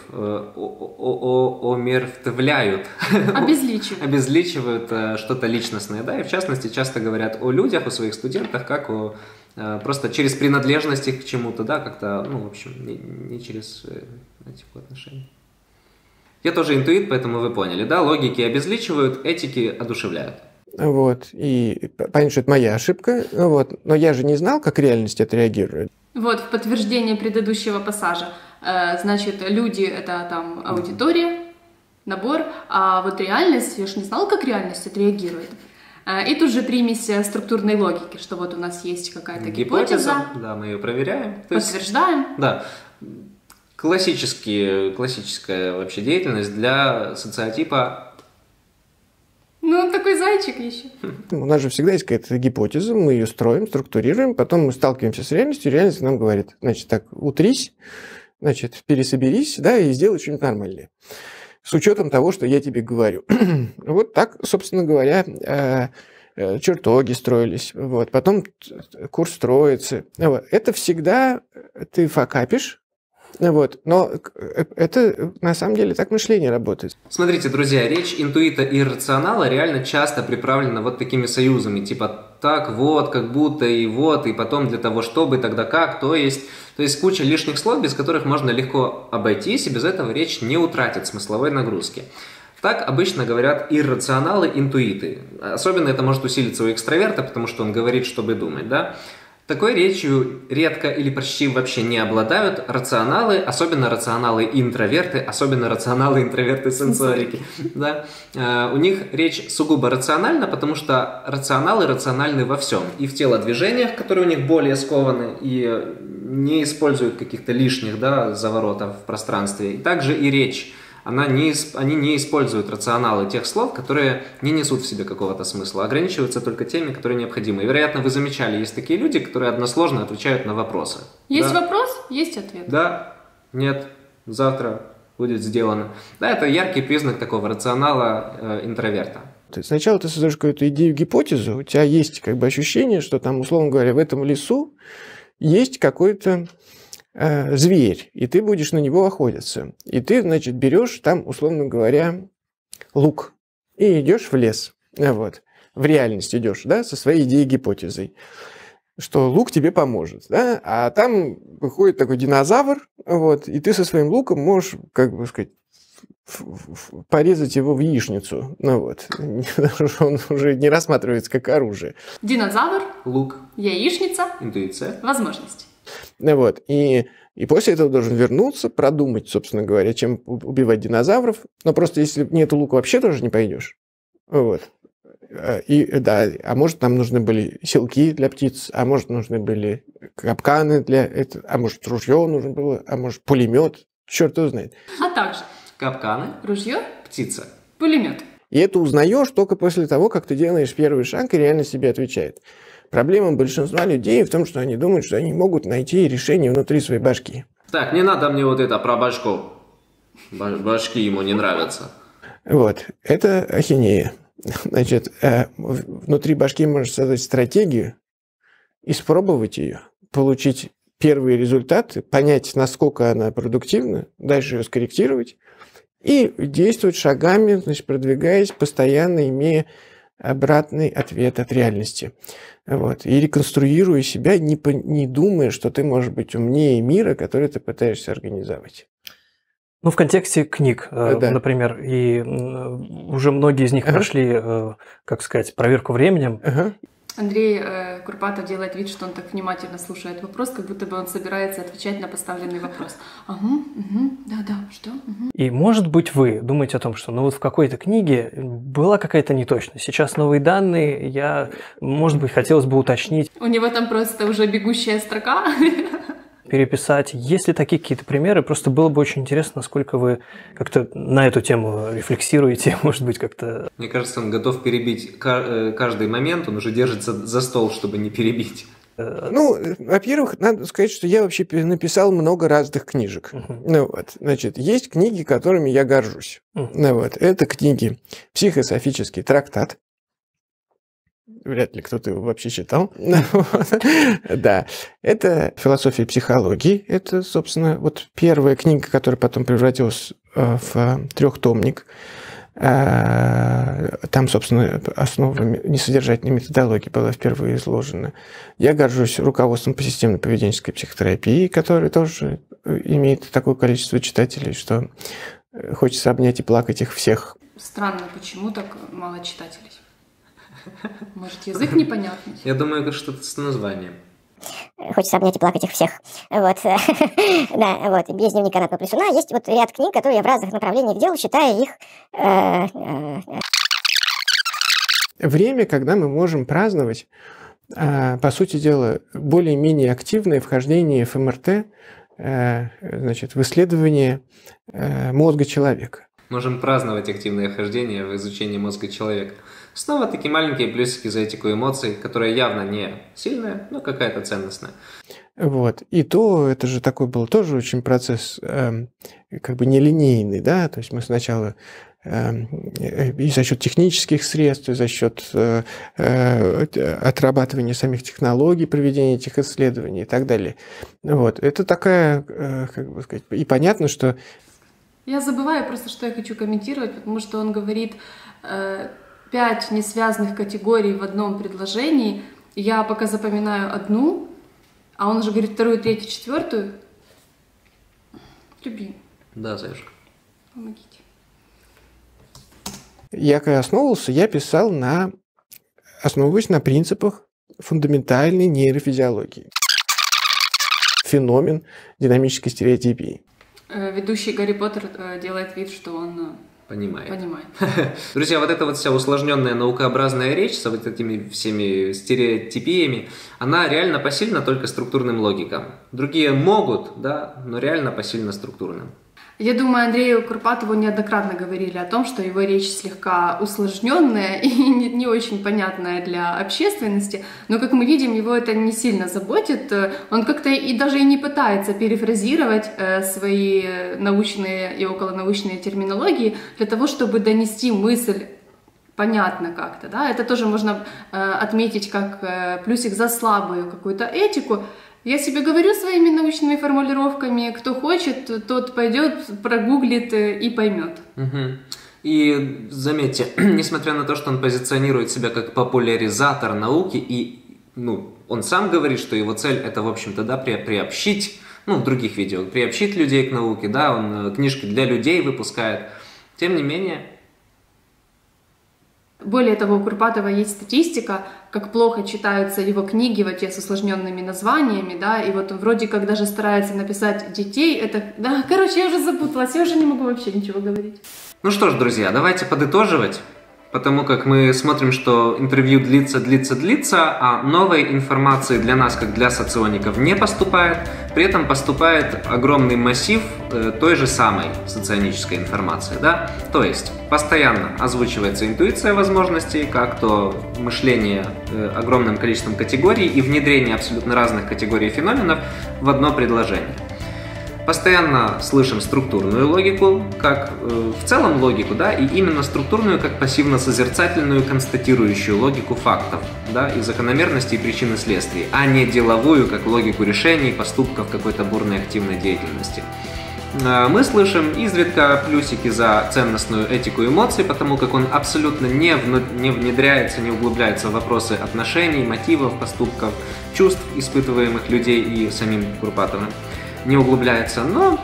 омертвляют, обезличивают, обезличивают что-то личностное, да, и в частности часто говорят о людях, о своих студентах, как о просто через принадлежность их к чему-то, да, как-то, ну, в общем, не, не через эти отношения. Я тоже интуит, поэтому вы поняли, да, логики обезличивают, этики одушевляют. Вот, и понятно, что это моя ошибка, вот, но я же не знал, как реальность отреагирует. Вот, в подтверждение предыдущего пассажа, значит, люди — это там аудитория, набор, а вот реальность, я же не знала, как реальность отреагирует. И тут же примесь структурной логики, что вот у нас есть какая-то гипотеза, гипотеза да, мы ее проверяем, подтверждаем. Есть, да, классические, классическая вообще деятельность для социотипа. Ну, он такой зайчик еще. У нас же всегда есть какая-то гипотеза, мы ее строим, структурируем, потом мы сталкиваемся с реальностью, и реальность нам говорит, значит, так, утрись, значит, пересоберись, да, и сделай что-нибудь нормальное. С учетом того, что я тебе говорю. Вот так, собственно говоря, чертоги строились, вот, потом курс строится. Вот. Это всегда ты факапишь, Вот. Но это на самом деле так мышление работает. Смотрите, друзья, речь интуита и рационала реально часто приправлена вот такими союзами, типа так, вот, как будто, и вот, и потом для того, чтобы, тогда как, то есть. То есть куча лишних слов, без которых можно легко обойтись, и без этого речь не утратит смысловой нагрузки. Так обычно говорят иррационалы, интуиты. Особенно это может усилиться у экстраверта, потому что он говорит, чтобы думать, да? Такой речью редко или почти вообще не обладают рационалы, особенно рационалы-интроверты, особенно рационалы-интроверты-сенсорики. Да? У них речь сугубо рациональна, потому что рационалы рациональны во всем. И в телодвижениях, которые у них более скованы, и не используют каких-то лишних, да, заворотов в пространстве. И также и речь. Она не, они не используют рационалы тех слов, которые не несут в себе какого-то смысла, ограничиваются только теми, которые необходимы. И, вероятно, вы замечали, есть такие люди, которые односложно отвечают на вопросы. Есть да? вопрос, есть ответ. Да, нет, завтра будет сделано. Да, это яркий признак такого рационала э, интроверта. То есть сначала ты создаешь какую-то идею, гипотезу, у тебя есть как бы ощущение, что там, условно говоря, в этом лесу есть какой-то э, зверь, и ты будешь на него охотиться. И ты, значит, берешь там, условно говоря, лук и идешь в лес. Вот. В реальность идешь, да, со своей идеей, гипотезой, что лук тебе поможет, да, а там выходит такой динозавр, вот, и ты со своим луком можешь, как бы сказать, порезать его в яичницу, ну вот, потому что он уже не рассматривается как оружие. Динозавр, лук, яичница, интуиция, возможности. Ну вот, и, и после этого должен вернуться, продумать, собственно говоря, чем убивать динозавров, но просто если нет лука, вообще тоже не пойдешь, вот. И, да, а может, нам нужны были селки для птиц, а может, нужны были капканы для этого, а может, ружье нужно было, а может, пулемет, черт его знает. А также капканы, ружье, птица, пулемет. И это узнаешь только после того, как ты делаешь первый шаг и реально себе отвечает. Проблема большинства людей в том, что они думают, что они могут найти решение внутри своей башки. Так, не надо мне вот это про башку. Башки ему не нравятся. Вот, это ахинея. Значит, внутри башки можешь создать стратегию, испробовать ее, получить первые результаты, понять, насколько она продуктивна, дальше ее скорректировать и действовать шагами, значит, продвигаясь, постоянно имея обратный ответ от реальности. Вот. И реконструируя себя, не, по, не думая, что ты можешь быть умнее мира, который ты пытаешься организовать. Ну, в контексте книг, Да. например, и уже многие из них Ага. прошли, как сказать, проверку временем. Ага. Андрей э, Курпатов делает вид, что он так внимательно слушает вопрос, как будто бы он собирается отвечать на поставленный вопрос. Ага, угу, да-да, что? Угу. И, может быть, вы думаете о том, что ну вот в какой-то книге была какая-то неточность. Сейчас новые данные, я, может быть, хотелось бы уточнить, У него там просто уже бегущая строка. переписать. Есть ли такие какие-то примеры? Просто было бы очень интересно, насколько вы как-то на эту тему рефлексируете, может быть, как-то... Мне кажется, он готов перебить ка- каждый момент, он уже держится за стол, чтобы не перебить. Ну, во-первых, надо сказать, что я вообще написал много разных книжек. Мгм. Ну, вот, значит, есть книги, которыми я горжусь. Мгм. Ну, вот, это книги «Психософический трактат». Вряд ли кто-то его вообще читал. Ну, вот. Да, это «Философия психологии». Это, собственно, вот первая книга, которая потом превратилась э, в трехтомник. А, Там, собственно, основа несодержательной методологии была впервые изложена. Я горжусь руководством по системной поведенческой психотерапии, который тоже имеет такое количество читателей, что хочется обнять и плакать их всех. Странно, почему так мало читателей? Может, язык непонятный? Я думаю, это что-то с названием. Хочется обнять и плакать их всех. Вот. Да, вот. Без дневника Натана Плесуна есть вот ряд книг, которые я в разных направлениях делал, считая их... э, э, Время, когда мы можем праздновать, а, по сути дела, более-менее активное вхождение эф эм эр тэ, э, значит, в исследование э, мозга человека. Можем праздновать активное вхождение в изучение мозга человека. Снова такие маленькие плюсики за этику эмоций, которая явно не сильная, но какая-то ценностная. Вот. И то, это же такой был тоже очень процесс э, как бы нелинейный, да, то есть мы сначала и за счет технических средств, и за счет отрабатывания самих технологий, проведения этих исследований и так далее. Вот. Это такая, как бы сказать, и понятно, что... Я забываю просто, что я хочу комментировать, потому что он говорит э, пять несвязанных категорий в одном предложении. Я пока запоминаю одну, а он уже говорит вторую, третью, четвертую. Люби. Да, Заюшка. Помогите. Я когда основывался, я писал на... основываясь на принципах фундаментальной нейрофизиологии. Феномен динамической стереотипии. Ведущий Гарри Поттер делает вид, что он понимает. понимает. Друзья, вот эта вот вся усложненная наукообразная речь с вот этими всеми стереотипиями, она реально посильна только структурным логикам. Другие могут, да, но реально посильна структурным. Я думаю, Андрею Курпатову неоднократно говорили о том, что его речь слегка усложненная и не, не очень понятная для общественности, но, как мы видим, его это не сильно заботит. Он как-то и даже и не пытается перефразировать э, свои научные и околонаучные терминологии для того, чтобы донести мысль понятно как-то. Да? Это тоже можно э, отметить как э, плюсик за слабую какую-то этику. Я себе говорю своими научными формулировками, кто хочет, тот пойдет, прогуглит и поймет. Угу. И заметьте, несмотря на то, что он позиционирует себя как популяризатор науки, и ну, он сам говорит, что его цель это, в общем-то, да, при, приобщить, ну, в других видео, приобщить людей к науке, да, он книжки для людей выпускает, тем не менее... Более того, у Курпатова есть статистика, как плохо читаются его книги вот те с усложненными названиями, да, и вот он вроде как даже старается написать детей, это, да, короче, я уже запуталась, я уже не могу вообще ничего говорить. Ну что ж, друзья, давайте подытоживать, потому как мы смотрим, что интервью длится, длится, длится, а новой информации для нас, как для социоников, не поступает, при этом поступает огромный массив э, той же самой соционической информации, да, то есть постоянно озвучивается интуиция возможностей, как то мышление э, огромным количеством категорий и внедрение абсолютно разных категорий феноменов в одно предложение. Постоянно слышим структурную логику, как э, в целом логику, да, и именно структурную, как пассивно-созерцательную, констатирующую логику фактов, да, и закономерностей, и причин и следствий, а не деловую, как логику решений, поступков какой-то бурной активной деятельности. Э, мы слышим изредка плюсики за ценностную этику эмоций, потому как он абсолютно не, вну, не внедряется, не углубляется в вопросы отношений, мотивов, поступков, чувств, испытываемых людей и самим Курпатовым. Не углубляется, но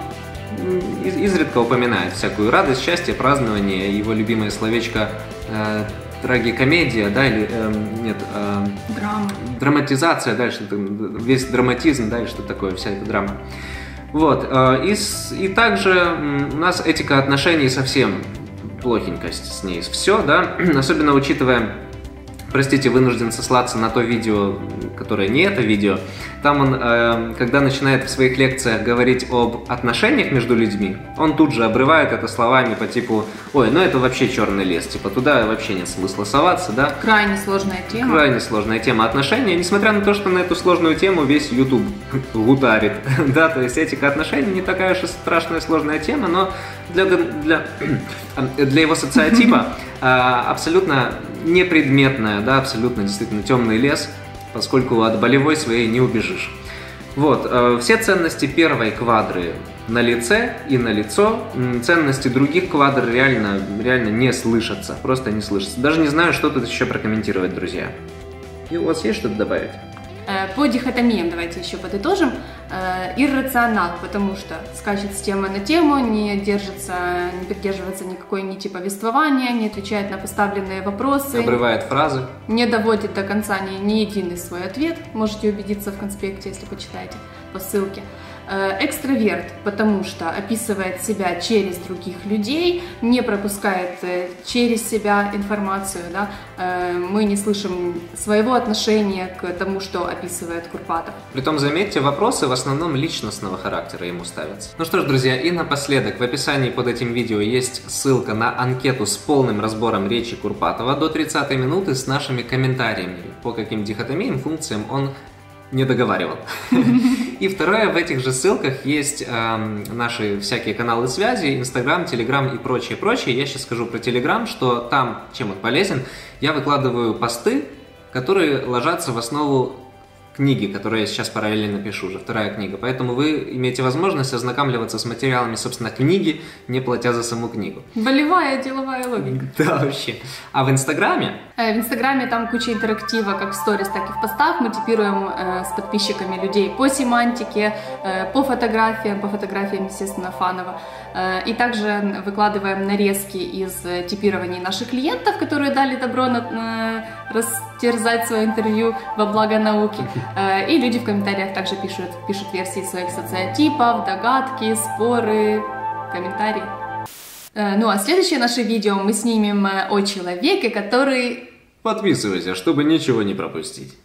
изредка упоминает всякую радость, счастье, празднование, его любимое словечко э, трагикомедия, да, или э, нет, э, драма, драматизация, да, что-то, весь драматизм, да, и что такое, вся эта драма. Вот, э, и, и также э, у нас этика отношений совсем плохенько с ней все, да, особенно учитывая, простите, вынужден сослаться на то видео, которое не это видео. Там он, э, когда начинает в своих лекциях говорить об отношениях между людьми, он тут же обрывает это словами по типу «Ой, ну это вообще черный лес, типа туда вообще нет смысла соваться», да? Крайне сложная тема. Крайне сложная тема отношений, несмотря на то, что на эту сложную тему весь YouTube гутарит, да, то есть этика отношений не такая уж и страшная сложная тема, но для, для, для его социотипа э, абсолютно непредметная, да, абсолютно действительно темный лес, поскольку от болевой своей не убежишь. Вот, э, все ценности первой квадры на лице и на лицо, ценности других квадр реально, реально не слышатся, просто не слышатся. Даже не знаю, что тут еще прокомментировать, друзья. И у вас есть что-то добавить? По дихотомиям давайте еще подытожим. Иррационал, потому что скачет с темы на тему, не держится, не придерживается никакой нити повествования, не отвечает на поставленные вопросы. Обрывает фразы. Не доводит до конца ни, ни единый свой ответ. Можете убедиться в конспекте, если почитаете по ссылке. Экстраверт, потому что описывает себя через других людей, не пропускает через себя информацию, да? Мы не слышим своего отношения к тому, что описывает Курпатов. Притом, заметьте, вопросы в основном личностного характера ему ставятся. Ну что ж, друзья, и напоследок, в описании под этим видео есть ссылка на анкету с полным разбором речи Курпатова до тридцатой минуты с нашими комментариями, по каким дихотомиям, функциям он не договаривал. И второе, в этих же ссылках есть э, наши всякие каналы связи, Инстаграм, Телеграм и прочее, прочее. Я сейчас скажу про Телеграм, что там, чем он полезен, я выкладываю посты, которые ложатся в основу книги, которую я сейчас параллельно пишу, уже вторая книга. Поэтому вы имеете возможность ознакомливаться с материалами, собственно, книги, не платя за саму книгу. Волевая деловая логика. Да, вообще. А в Инстаграме? В Инстаграме там куча интерактива, как в сторис, так и в постах. Мы типируем э, с подписчиками людей по семантике, э, по фотографиям, по фотографиям, естественно, фаново. Э, и также выкладываем нарезки из типирований наших клиентов, которые дали добро на, э, растерзать свое интервью во благо науки. Э, и люди в комментариях также пишут, пишут версии своих социотипов, догадки, споры, комментарии. Ну а следующее наше видео мы снимем о человеке, который... Подписывайся, чтобы ничего не пропустить.